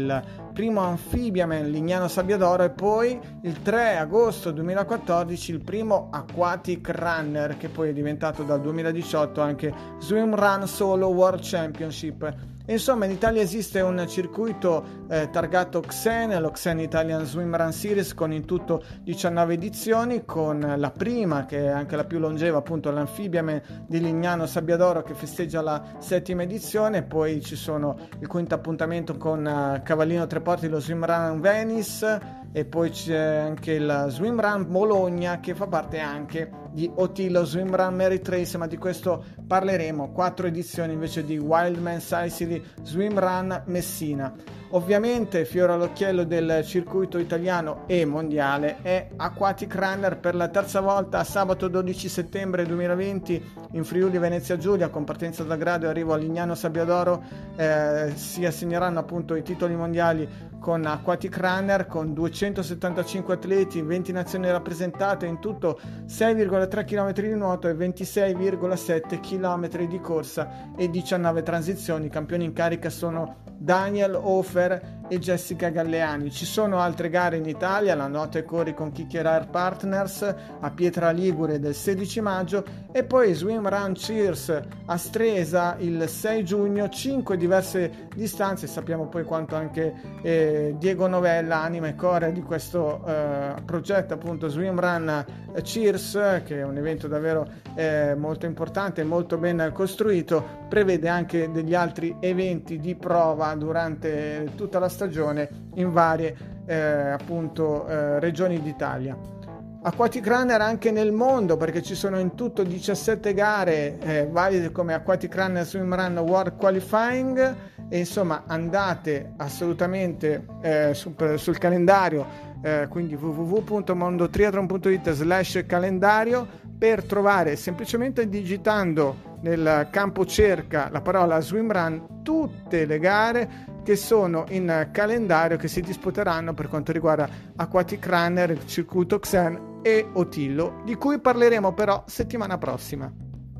primo Amphibiaman Lignano Sabbiadoro, e poi il tre agosto duemilaquattordici il primo Aquatic Runner, che poi è diventato dal duemiladiciotto anche Swim Run Solo World Championship. Insomma, in Italia esiste un circuito eh, targato Xen, lo Xen Italian Swim Run Series, con in tutto diciannove edizioni, con la prima, che è anche la più longeva, appunto l'Amphibiaman di Lignano Sabbiadoro, che festeggia la settima edizione. Poi ci sono il quinto appuntamento con uh, Cavallino Treporti, lo Swim Run Venice, e poi c'è anche il Swim Run Bologna, che fa parte anche di Otillo Swim Run Merit Race, ma di questo parleremo. Quattro edizioni invece di Wildman Sicily Swim Run Messina. Ovviamente fiore all'occhiello del circuito italiano e mondiale è Aquatic Runner, per la terza volta sabato dodici settembre duemilaventi in Friuli Venezia Giulia, con partenza da Grado e arrivo a Lignano Sabbiadoro. Eh, si assegneranno appunto i titoli mondiali con Aquatic Runner, con duecentosettantacinque atleti, venti nazioni rappresentate, in tutto sei virgola tre chilometri di nuoto e ventisei virgola sette chilometri di corsa e diciannove transizioni. I campioni in carica sono Daniel Hofer e Jessica Galleani. Ci sono altre gare in Italia, la Nuoto e Corri con Kicker Air Partners a Pietra Ligure del sedici maggio, e poi Swim Run Cheers a Stresa il sei giugno, cinque diverse distanze. Sappiamo poi quanto anche eh, Diego Novella, anima e core di questo eh, progetto, appunto Swim Run Cheers, che è un evento davvero eh, molto importante e molto ben costruito, prevede anche degli altri eventi di prova durante tutta la stagione in varie eh, appunto eh, regioni d'Italia. Aquatic Runner anche nel mondo, perché ci sono in tutto diciassette gare eh, valide come Aquatic Runner Swim Run World Qualifying, e insomma andate assolutamente eh, su, sul calendario, eh, quindi w w w punto mondotriathlon punto it slash calendario, per trovare, semplicemente digitando nel campo cerca la parola Swim Run, tutte le gare che sono in calendario, che si disputeranno per quanto riguarda Aquatic Runner, il circuito Xen e Otillo, di cui parleremo però settimana prossima.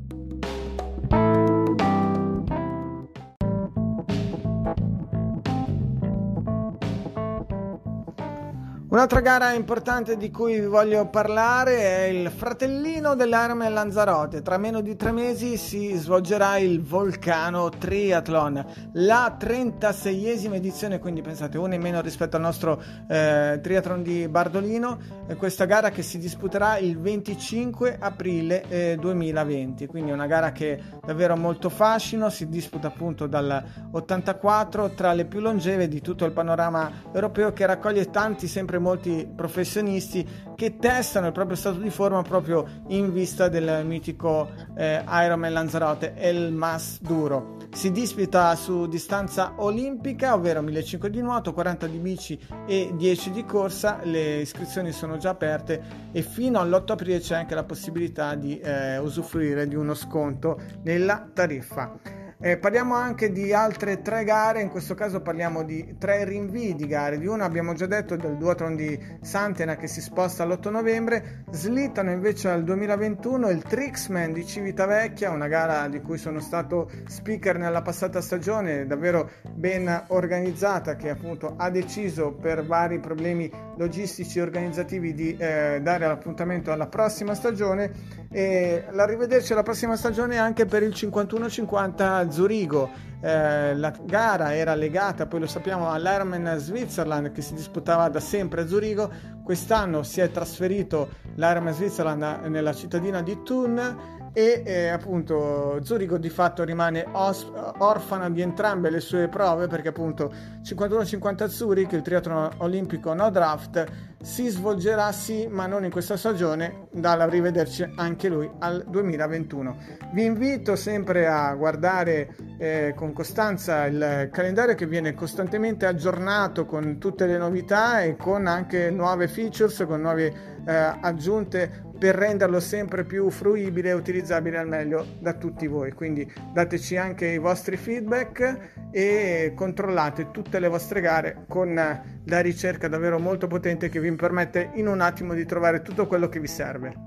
Un'altra gara importante di cui vi voglio parlare è il fratellino dell'Ironman Lanzarote. Tra meno di tre mesi si svolgerà il Volcano Triathlon, la trentaseiesima edizione, quindi pensate, una in meno rispetto al nostro eh, triathlon di Bardolino. E questa gara che si disputerà il venticinque aprile eh, duemilaventi, quindi è una gara che davvero molto fascino, si disputa appunto dal ottantaquattro, tra le più longeve di tutto il panorama europeo, che raccoglie tanti, sempre molti professionisti che testano il proprio stato di forma proprio in vista del mitico eh, Ironman Lanzarote, El Mas Duro. Si disputa su distanza olimpica, ovvero millecinquecento di nuoto, quaranta di bici e dieci di corsa. Le iscrizioni sono già aperte e fino all'otto aprile c'è anche la possibilità di eh, usufruire di uno sconto nella tariffa. Eh, parliamo anche di altre tre gare, in questo caso parliamo di tre rinvii di gare. Di una abbiamo già detto, del duathlon di Santena, che si sposta all'otto novembre. Slittano invece al duemilaventuno il Trixman di Civitavecchia, una gara di cui sono stato speaker nella passata stagione, davvero ben organizzata, che appunto ha deciso per vari problemi logistici e organizzativi di eh, dare l'appuntamento alla prossima stagione, e l'arrivederci alla prossima stagione anche per il cinquantuno cinquanta Zurigo. Eh, la gara era legata, poi lo sappiamo, all'Ironman Switzerland, che si disputava da sempre a Zurigo. Quest'anno si è trasferito l'Ironman Switzerland nella cittadina di Thun, e eh, appunto Zurigo di fatto rimane os- orfana di entrambe le sue prove, perché appunto cinquantuno cinquanta Zurich, il triathlon olimpico no draft, si svolgerà sì, ma non in questa stagione, dall'arrivederci anche lui al duemilaventuno. Vi invito sempre a guardare eh, con costanza il calendario, che viene costantemente aggiornato con tutte le novità e con anche nuove features, con nuove eh, aggiunte, per renderlo sempre più fruibile e utilizzabile al meglio da tutti voi. Quindi dateci anche i vostri feedback e controllate tutte le vostre gare con la ricerca davvero molto potente, che vi permette in un attimo di trovare tutto quello che vi serve.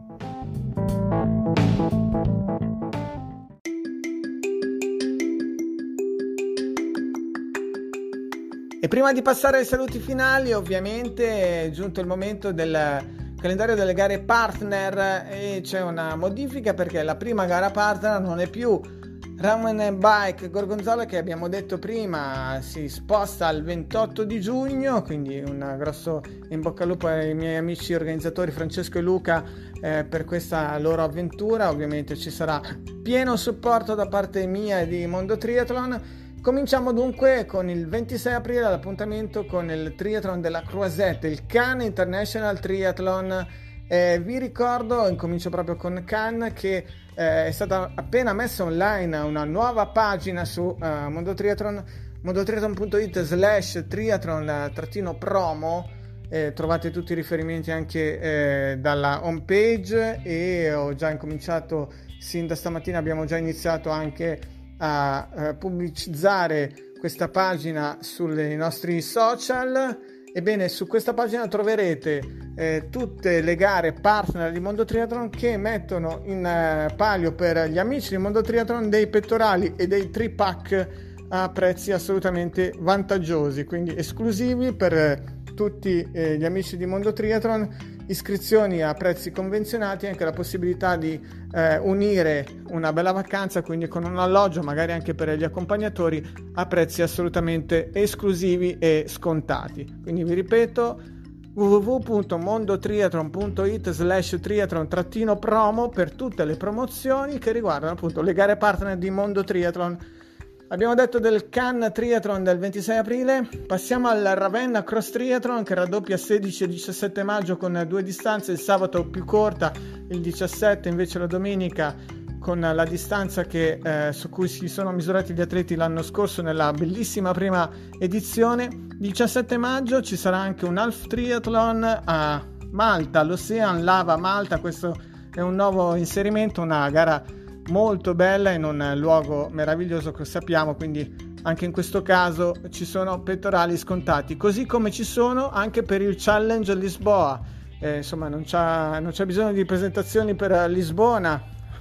E prima di passare ai saluti finali, ovviamente è giunto il momento del calendario delle gare partner e c'è una modifica perché la prima gara partner non è più Roman Bike Gorgonzola, che abbiamo detto prima si sposta al ventotto di giugno, quindi un grosso in bocca al lupo ai miei amici organizzatori Francesco e Luca eh, per questa loro avventura. Ovviamente ci sarà pieno supporto da parte mia e di Mondo Triathlon. Cominciamo dunque con il ventisei aprile, l'appuntamento con il triathlon della Croisette, il Cannes International Triathlon. Eh, vi ricordo, incomincio proprio con Cannes, che eh, è stata appena messa online una nuova pagina su uh, Mondo Triathlon, mondotriathlon.it slash triathlon trattino promo. Eh, trovate tutti i riferimenti anche eh, dalla home page e ho già incominciato, sin da stamattina abbiamo già iniziato anche a uh, pubblicizzare questa pagina sui nostri social. Ebbene, su questa pagina troverete eh, tutte le gare partner di Mondo Triathlon che mettono in eh, palio per gli amici di Mondo Triathlon dei pettorali e dei tri-pack a prezzi assolutamente vantaggiosi, quindi esclusivi per eh, tutti eh, gli amici di Mondo Triathlon. Iscrizioni a prezzi convenzionati, anche la possibilità di eh, unire una bella vacanza, quindi con un alloggio magari anche per gli accompagnatori a prezzi assolutamente esclusivi e scontati. Quindi vi ripeto, w w w punto mondotriathlon punto it slash triathlon trattino promo per tutte le promozioni che riguardano appunto le gare partner di Mondo Triathlon. Abbiamo detto del Cannes Triathlon del ventisei aprile, passiamo al Ravenna Cross Triathlon che raddoppia sedici e diciassette maggio con due distanze, il sabato più corta, il diciassette invece la domenica con la distanza che, eh, su cui si sono misurati gli atleti l'anno scorso nella bellissima prima edizione. diciassette maggio ci sarà anche un Half Triathlon a Malta, l'Ocean Lava Malta, questo è un nuovo inserimento, una gara molto bella in un luogo meraviglioso che sappiamo, quindi anche in questo caso ci sono pettorali scontati, così come ci sono anche per il Challenge Lisboa. Eh, insomma non c'è, non c'è bisogno di presentazioni per Lisbona,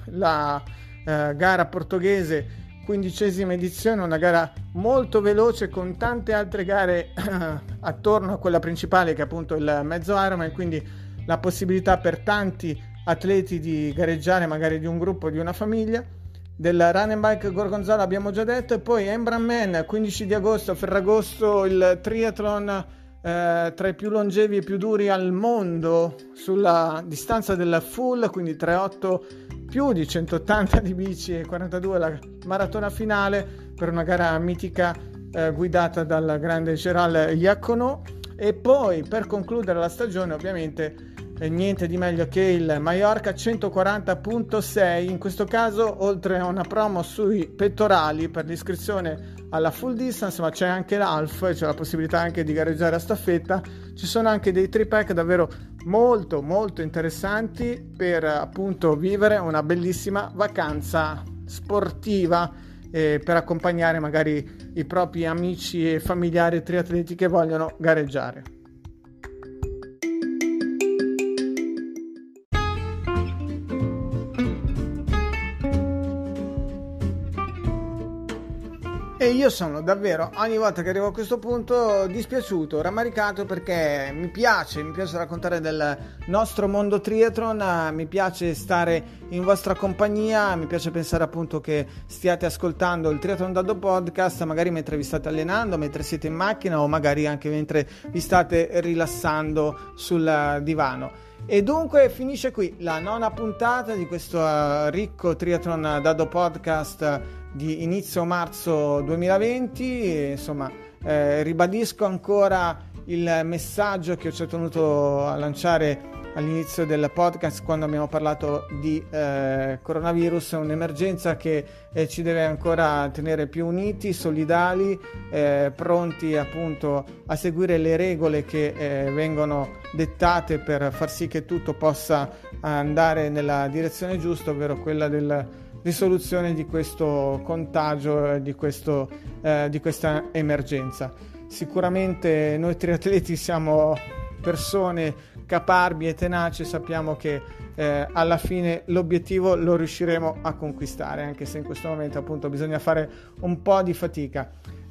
la eh, gara portoghese, quindicesima edizione, una gara molto veloce con tante altre gare attorno a quella principale che è appunto il mezzo Ironman, quindi la possibilità per tanti atleti di gareggiare magari di un gruppo, di una famiglia. Del Run and Bike Gorgonzola abbiamo già detto, e poi Embraer quindici di agosto, Ferragosto, il triathlon eh, tra i più longevi e più duri al mondo sulla distanza del full, quindi tre virgola otto più di centottanta di bici e quarantadue la maratona finale per una gara mitica eh, guidata dal grande Gerald Iacono. E poi per concludere la stagione ovviamente e niente di meglio che il Mallorca centoquaranta virgola sei, in questo caso oltre a una promo sui pettorali per l'iscrizione alla full distance, ma c'è anche l'half, c'è la possibilità anche di gareggiare a staffetta, ci sono anche dei tri-pack davvero molto molto interessanti per appunto vivere una bellissima vacanza sportiva eh, per accompagnare magari i propri amici e familiari triatleti che vogliono gareggiare. E io sono davvero, ogni volta che arrivo a questo punto, dispiaciuto, rammaricato, perché mi piace, mi piace raccontare del nostro mondo triathlon, mi piace stare in vostra compagnia, mi piace pensare appunto che stiate ascoltando il Triathlon Daddo Podcast, magari mentre vi state allenando, mentre siete in macchina o magari anche mentre vi state rilassando sul divano. E dunque finisce qui la nona puntata di questo uh, ricco Triathlon Daddo Podcast di inizio marzo duemilaventi. E, insomma eh, ribadisco ancora il messaggio che ho già tenuto a lanciare all'inizio del podcast quando abbiamo parlato di eh, coronavirus, un'emergenza che eh, ci deve ancora tenere più uniti, solidali, eh, pronti appunto a seguire le regole che eh, vengono dettate per far sì che tutto possa andare nella direzione giusta, ovvero quella della risoluzione di questo contagio, di, questo, eh, di questa emergenza. Sicuramente noi triatleti siamo persone caparbi e tenaci, sappiamo che eh, alla fine l'obiettivo lo riusciremo a conquistare, anche se in questo momento appunto bisogna fare un po' di fatica.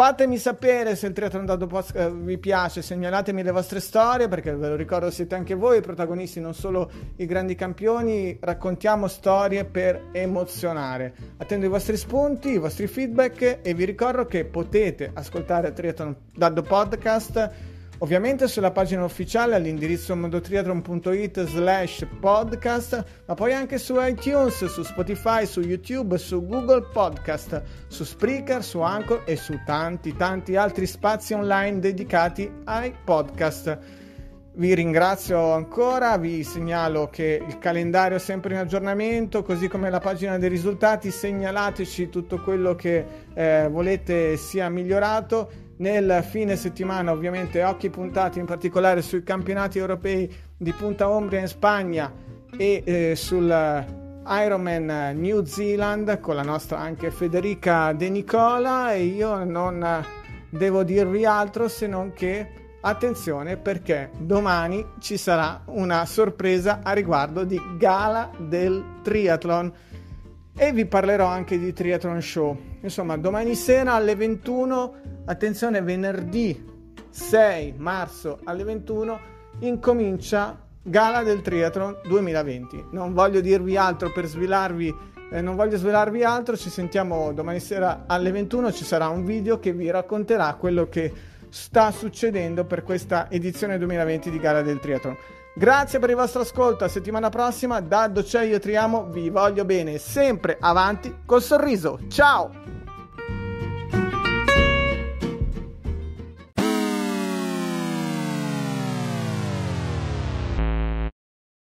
fatemi sapere se il Triathlon Daddo Podcast vi piace, segnalatemi le vostre storie, perché ve lo ricordo siete anche voi i protagonisti, non solo i grandi campioni. Raccontiamo storie per emozionare. Attendo i vostri spunti, i vostri feedback, e vi ricordo che potete ascoltare Triathlon Daddo Podcast ovviamente sulla pagina ufficiale all'indirizzo modotriathlon.it slash podcast, ma poi anche su iTunes, su Spotify, su YouTube, su Google Podcast, su Spreaker, su Anchor e su tanti tanti altri spazi online dedicati ai podcast. Vi ringrazio ancora, vi segnalo che il calendario è sempre in aggiornamento, così come la pagina dei risultati. Segnalateci tutto quello che eh, volete sia migliorato. Nel fine settimana ovviamente occhi puntati in particolare sui campionati europei di Punta Umbria in Spagna e eh, sul Ironman New Zealand con la nostra anche Federica De Nicola, e io non devo dirvi altro se non che attenzione, perché domani ci sarà una sorpresa a riguardo di Gala del Triathlon e vi parlerò anche di Triathlon Show. Insomma, domani sera alle ventuno, attenzione, venerdì sei marzo alle ventuno incomincia Gala del Triathlon duemilaventi. Non voglio dirvi altro per svelarvi, eh, non voglio svelarvi altro. Ci sentiamo domani sera alle ventuno, ci sarà un video che vi racconterà quello che sta succedendo per questa edizione duemilaventi di Gala del Triathlon. Grazie per il vostro ascolto, a settimana prossima. Daddo c'è, io Triamo, vi voglio bene, sempre avanti col sorriso. Ciao!